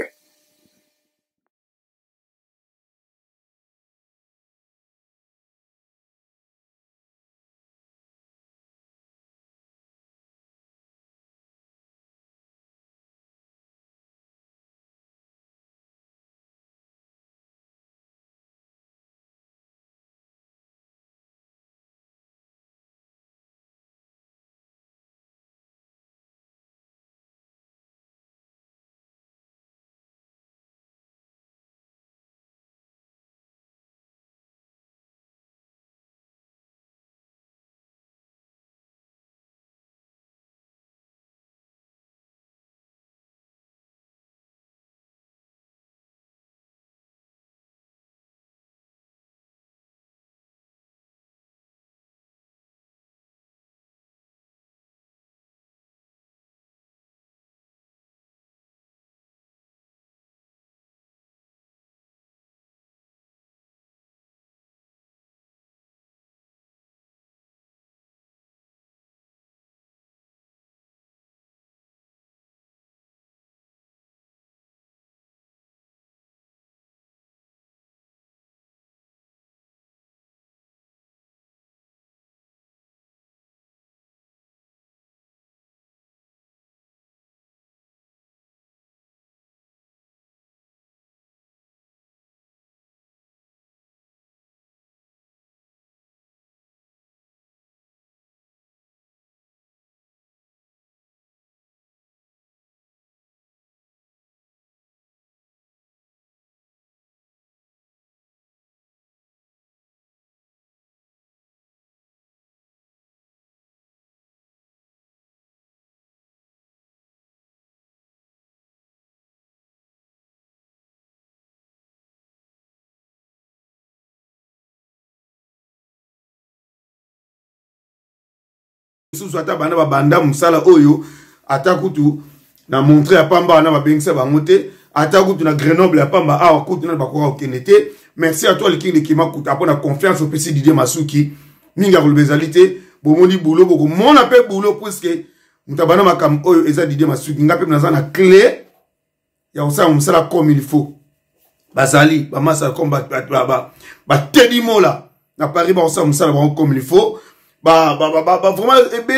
Speaker 7: sous ata bana ba banda musala oyo ata kutu na montrer à Pamba na ba bengisa ba ngote ata kutu na Grenoble à Pamba a kutu na ba ko kenete. Merci à toi le king de Kimakuta pour la confiance au PC Didier Masuki ninga kolbezalité bomoni boulot boko mon appel boulot puisque mutabana makam oyo eza Didier Masuki ngape naza na clé ya osala musala comme il faut bazali ba masa combat ba tedi mola na Paris ba osala musala comme il faut ba vraiment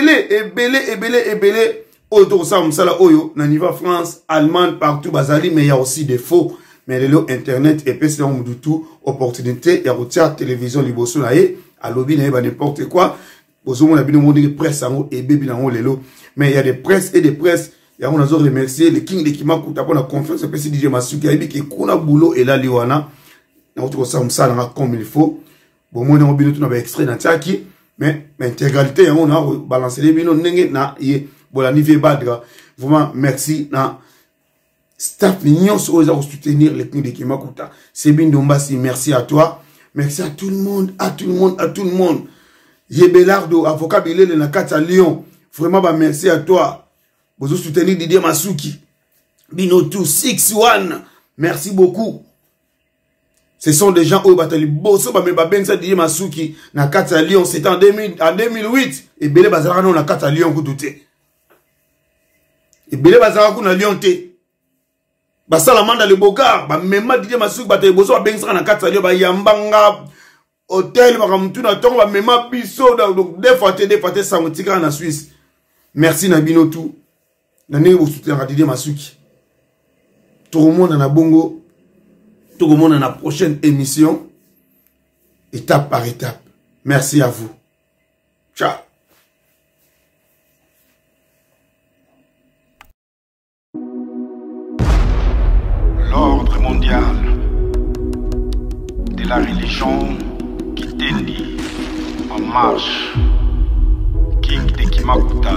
Speaker 7: ébélé auto osala musala oyo na niveau France Allemagne partout bazali mais il y a aussi des faux mais le internet et PC on du tout opportunité ya rotia télévision liboso na ye à lobby na n'importe quoi bozomo na bino monde presse en et bébé na lelo mais il y a des presses et des presses ya on a remercier le king de Kimakuta pour la confiance PC DJ Masuki ya biki kuna boulot et là liwana na auto ça musala comme il faut bon moi na bino tout na ba extrait na tiaki mais intégralité on a balancé les bino ndenge na ye bon la niveau badra vraiment merci na staff l'union sur soutenir les clients de Kimakuta. C'est bien Dombasi, merci à toi. Merci à tout le monde, à tout le monde. Yebelardo, avocat Bilé de Nakata Lyon. Vraiment, bah, merci à toi. Vous soutenir Didier Masuki. Binotou 6-1. Merci beaucoup. Ce sont des gens où batali bosso ba me ba benza Didier Masuki Nakata Lyon, c'était en 2008 et Belé bazara na Nakata Lyon ku douté. Et Belé bazara ku na Lyon té. Basala manda le bogard ba mema Didier Masuki ba te boso ba benza na Nakata Lyon ba yambanga hôtel ba kamtuna tongo ba mema biso donc des fois te sangotika na Suisse. Merci na binotou. Na ne bo soutenir Didier Masuki. Tout le monde na bongo. Tout le monde dans la prochaine émission, étape par étape. Merci à vous. Ciao.
Speaker 6: L'ordre mondial de la religion Kitendi en marche, King de Kimakuta,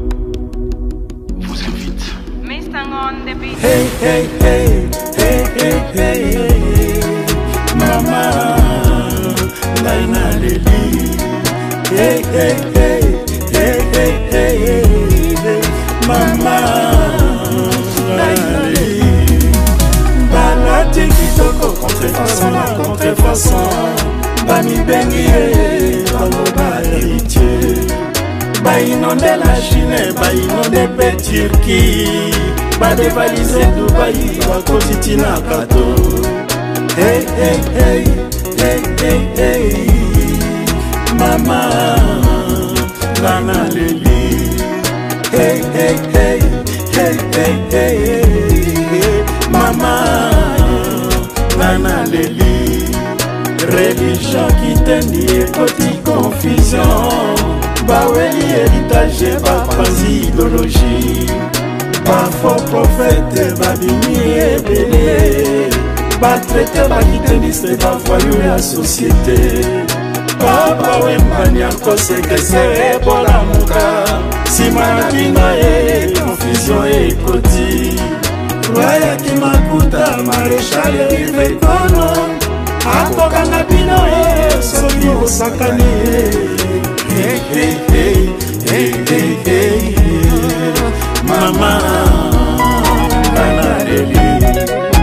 Speaker 6: vous invite.
Speaker 2: Hey, hey, hey, hey, hey, hey, Mama, Naina Lili. Hey, hey, hey, hey, hey, hey, Mama, Naina Lili. Balati kitoko contrefaçon la contrefaçon. Bami bengi ba héritier. Ba inonde la Chine, ba inonde pe Turquie. Ba dévaliser Dubaï, ba kotiti na kato. Hey, hey, hey, hey, hey, hey, Mama, Nana Lili. Hey, hey, hey, hey, hey, hey, Mama, Nana Lili. Religion qui tendi ekoti confusion. Baweli héritage, ba panzi idéologie. Ba faux prophète, ba bini ebele. Ba traité, ba kitendiste, ba voyou la société. Baba wembani anko sekese bola muka. Sima bino confusion ekoti. Roya Kimakuta, maréchal rive kono. Akokanga bino soki osakani. Hey, hey, hey, hey, hey, hey, Mama, Nana Lili.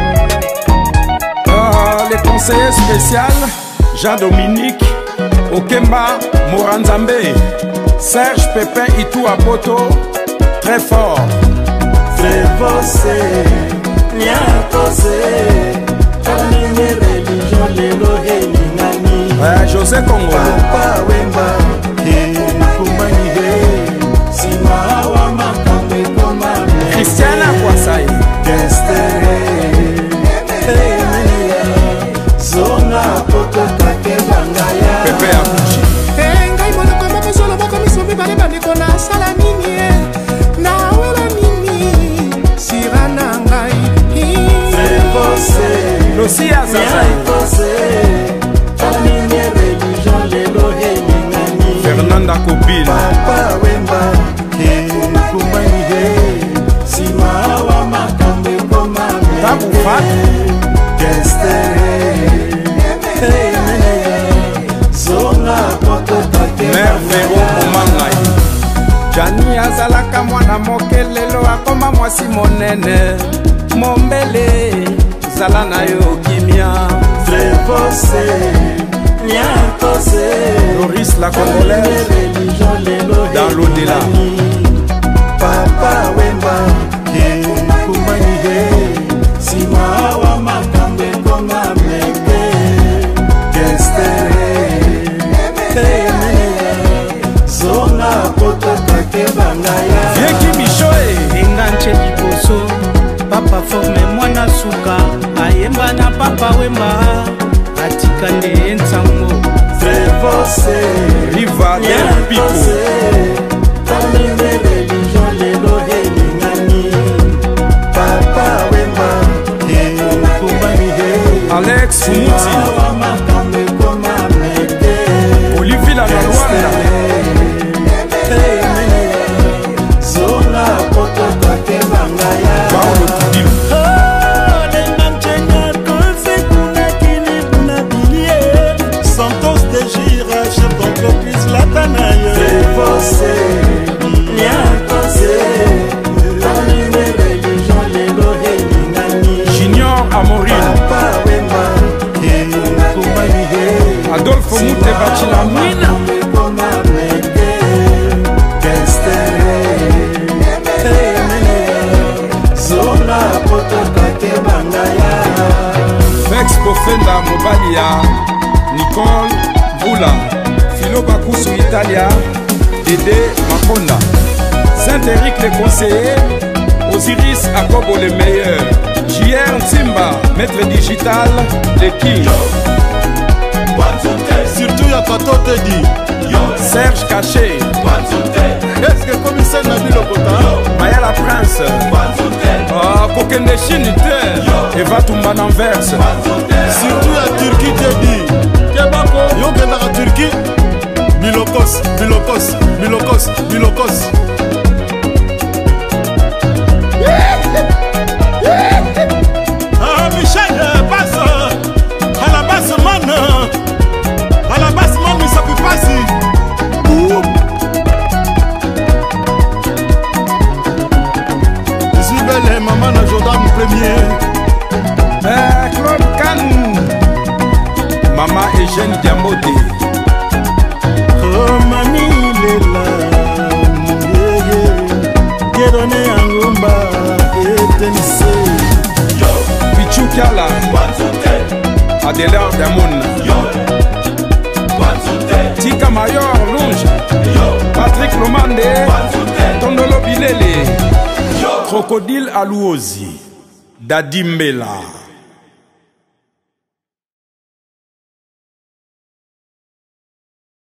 Speaker 14: Le conseiller spécial Jean-Dominique Okemba Moranzambe, Serge Pépin Itou Apoto, très fort.
Speaker 2: Trevose, Niakose, Kamine religion lelo helingani.
Speaker 14: José Congo.
Speaker 2: Papa Wemba.
Speaker 14: Christiana Kwasai Pepe Akuchi
Speaker 2: ngai monoko mokosolo moko miso mibale bandeko nasala nini nawela nini sira na ngai
Speaker 14: Lucia Zazai Fernanda Kopil
Speaker 2: Papa Wemba
Speaker 14: Tabu Fat Mère Véro Omangai azalaka mwana moke lelo akoma mwasi monene mombele zala na yo kimia
Speaker 15: Trevose Niakose
Speaker 14: Doris la Congolaise dans l'au-delà
Speaker 15: Papa Wemba Kumanihe Simawa makambe koma mleke Kestere Zonga poto kake bangaya
Speaker 14: Vieki Michoe
Speaker 16: Enganche liboso Papa forme mwana suka Ayemba na Papa Wemba Atika nde ensango
Speaker 15: Trevose
Speaker 14: Riva del Pico
Speaker 15: Tameme religion lelo helingani Papa Wemba Kumanihe
Speaker 14: Alex Muti Olivier la Rwanda
Speaker 15: Santos de Gira, chef d'entreprise Latanaye
Speaker 14: Junior Amorine Adolfo Mute Bachilamwina Vex Kofenda Mobalia Nicole Boula Philo Bakusu Italia Dédé Makonda Saint-Éric les conseillers Osiris Akobo le meilleur JR Ntimba Maître digital les King
Speaker 15: Surtout y'a Kato te dit
Speaker 14: Serge Caché
Speaker 15: Est-ce que commissaire Nabil Okota
Speaker 14: Maya la Prince Kokende Chinite Eva Tumba Nanverse
Speaker 15: Surtout y'a Turquie te dit Kebako Yo gendaka Turquie Milokos Milokos Milokos Milokos Michel passe à la basse man à la basse man mais ça peut passer je suis belle maman na Jordan premier
Speaker 14: Claude Kan Maman Eugène Diamote
Speaker 15: oh mami lela Kedone Angumba etenise
Speaker 14: Pichukala Adela Damon Tika Mayor Lunge Patrick Lomande Tondolo Bilele Crocodile Alouozi Dadimbela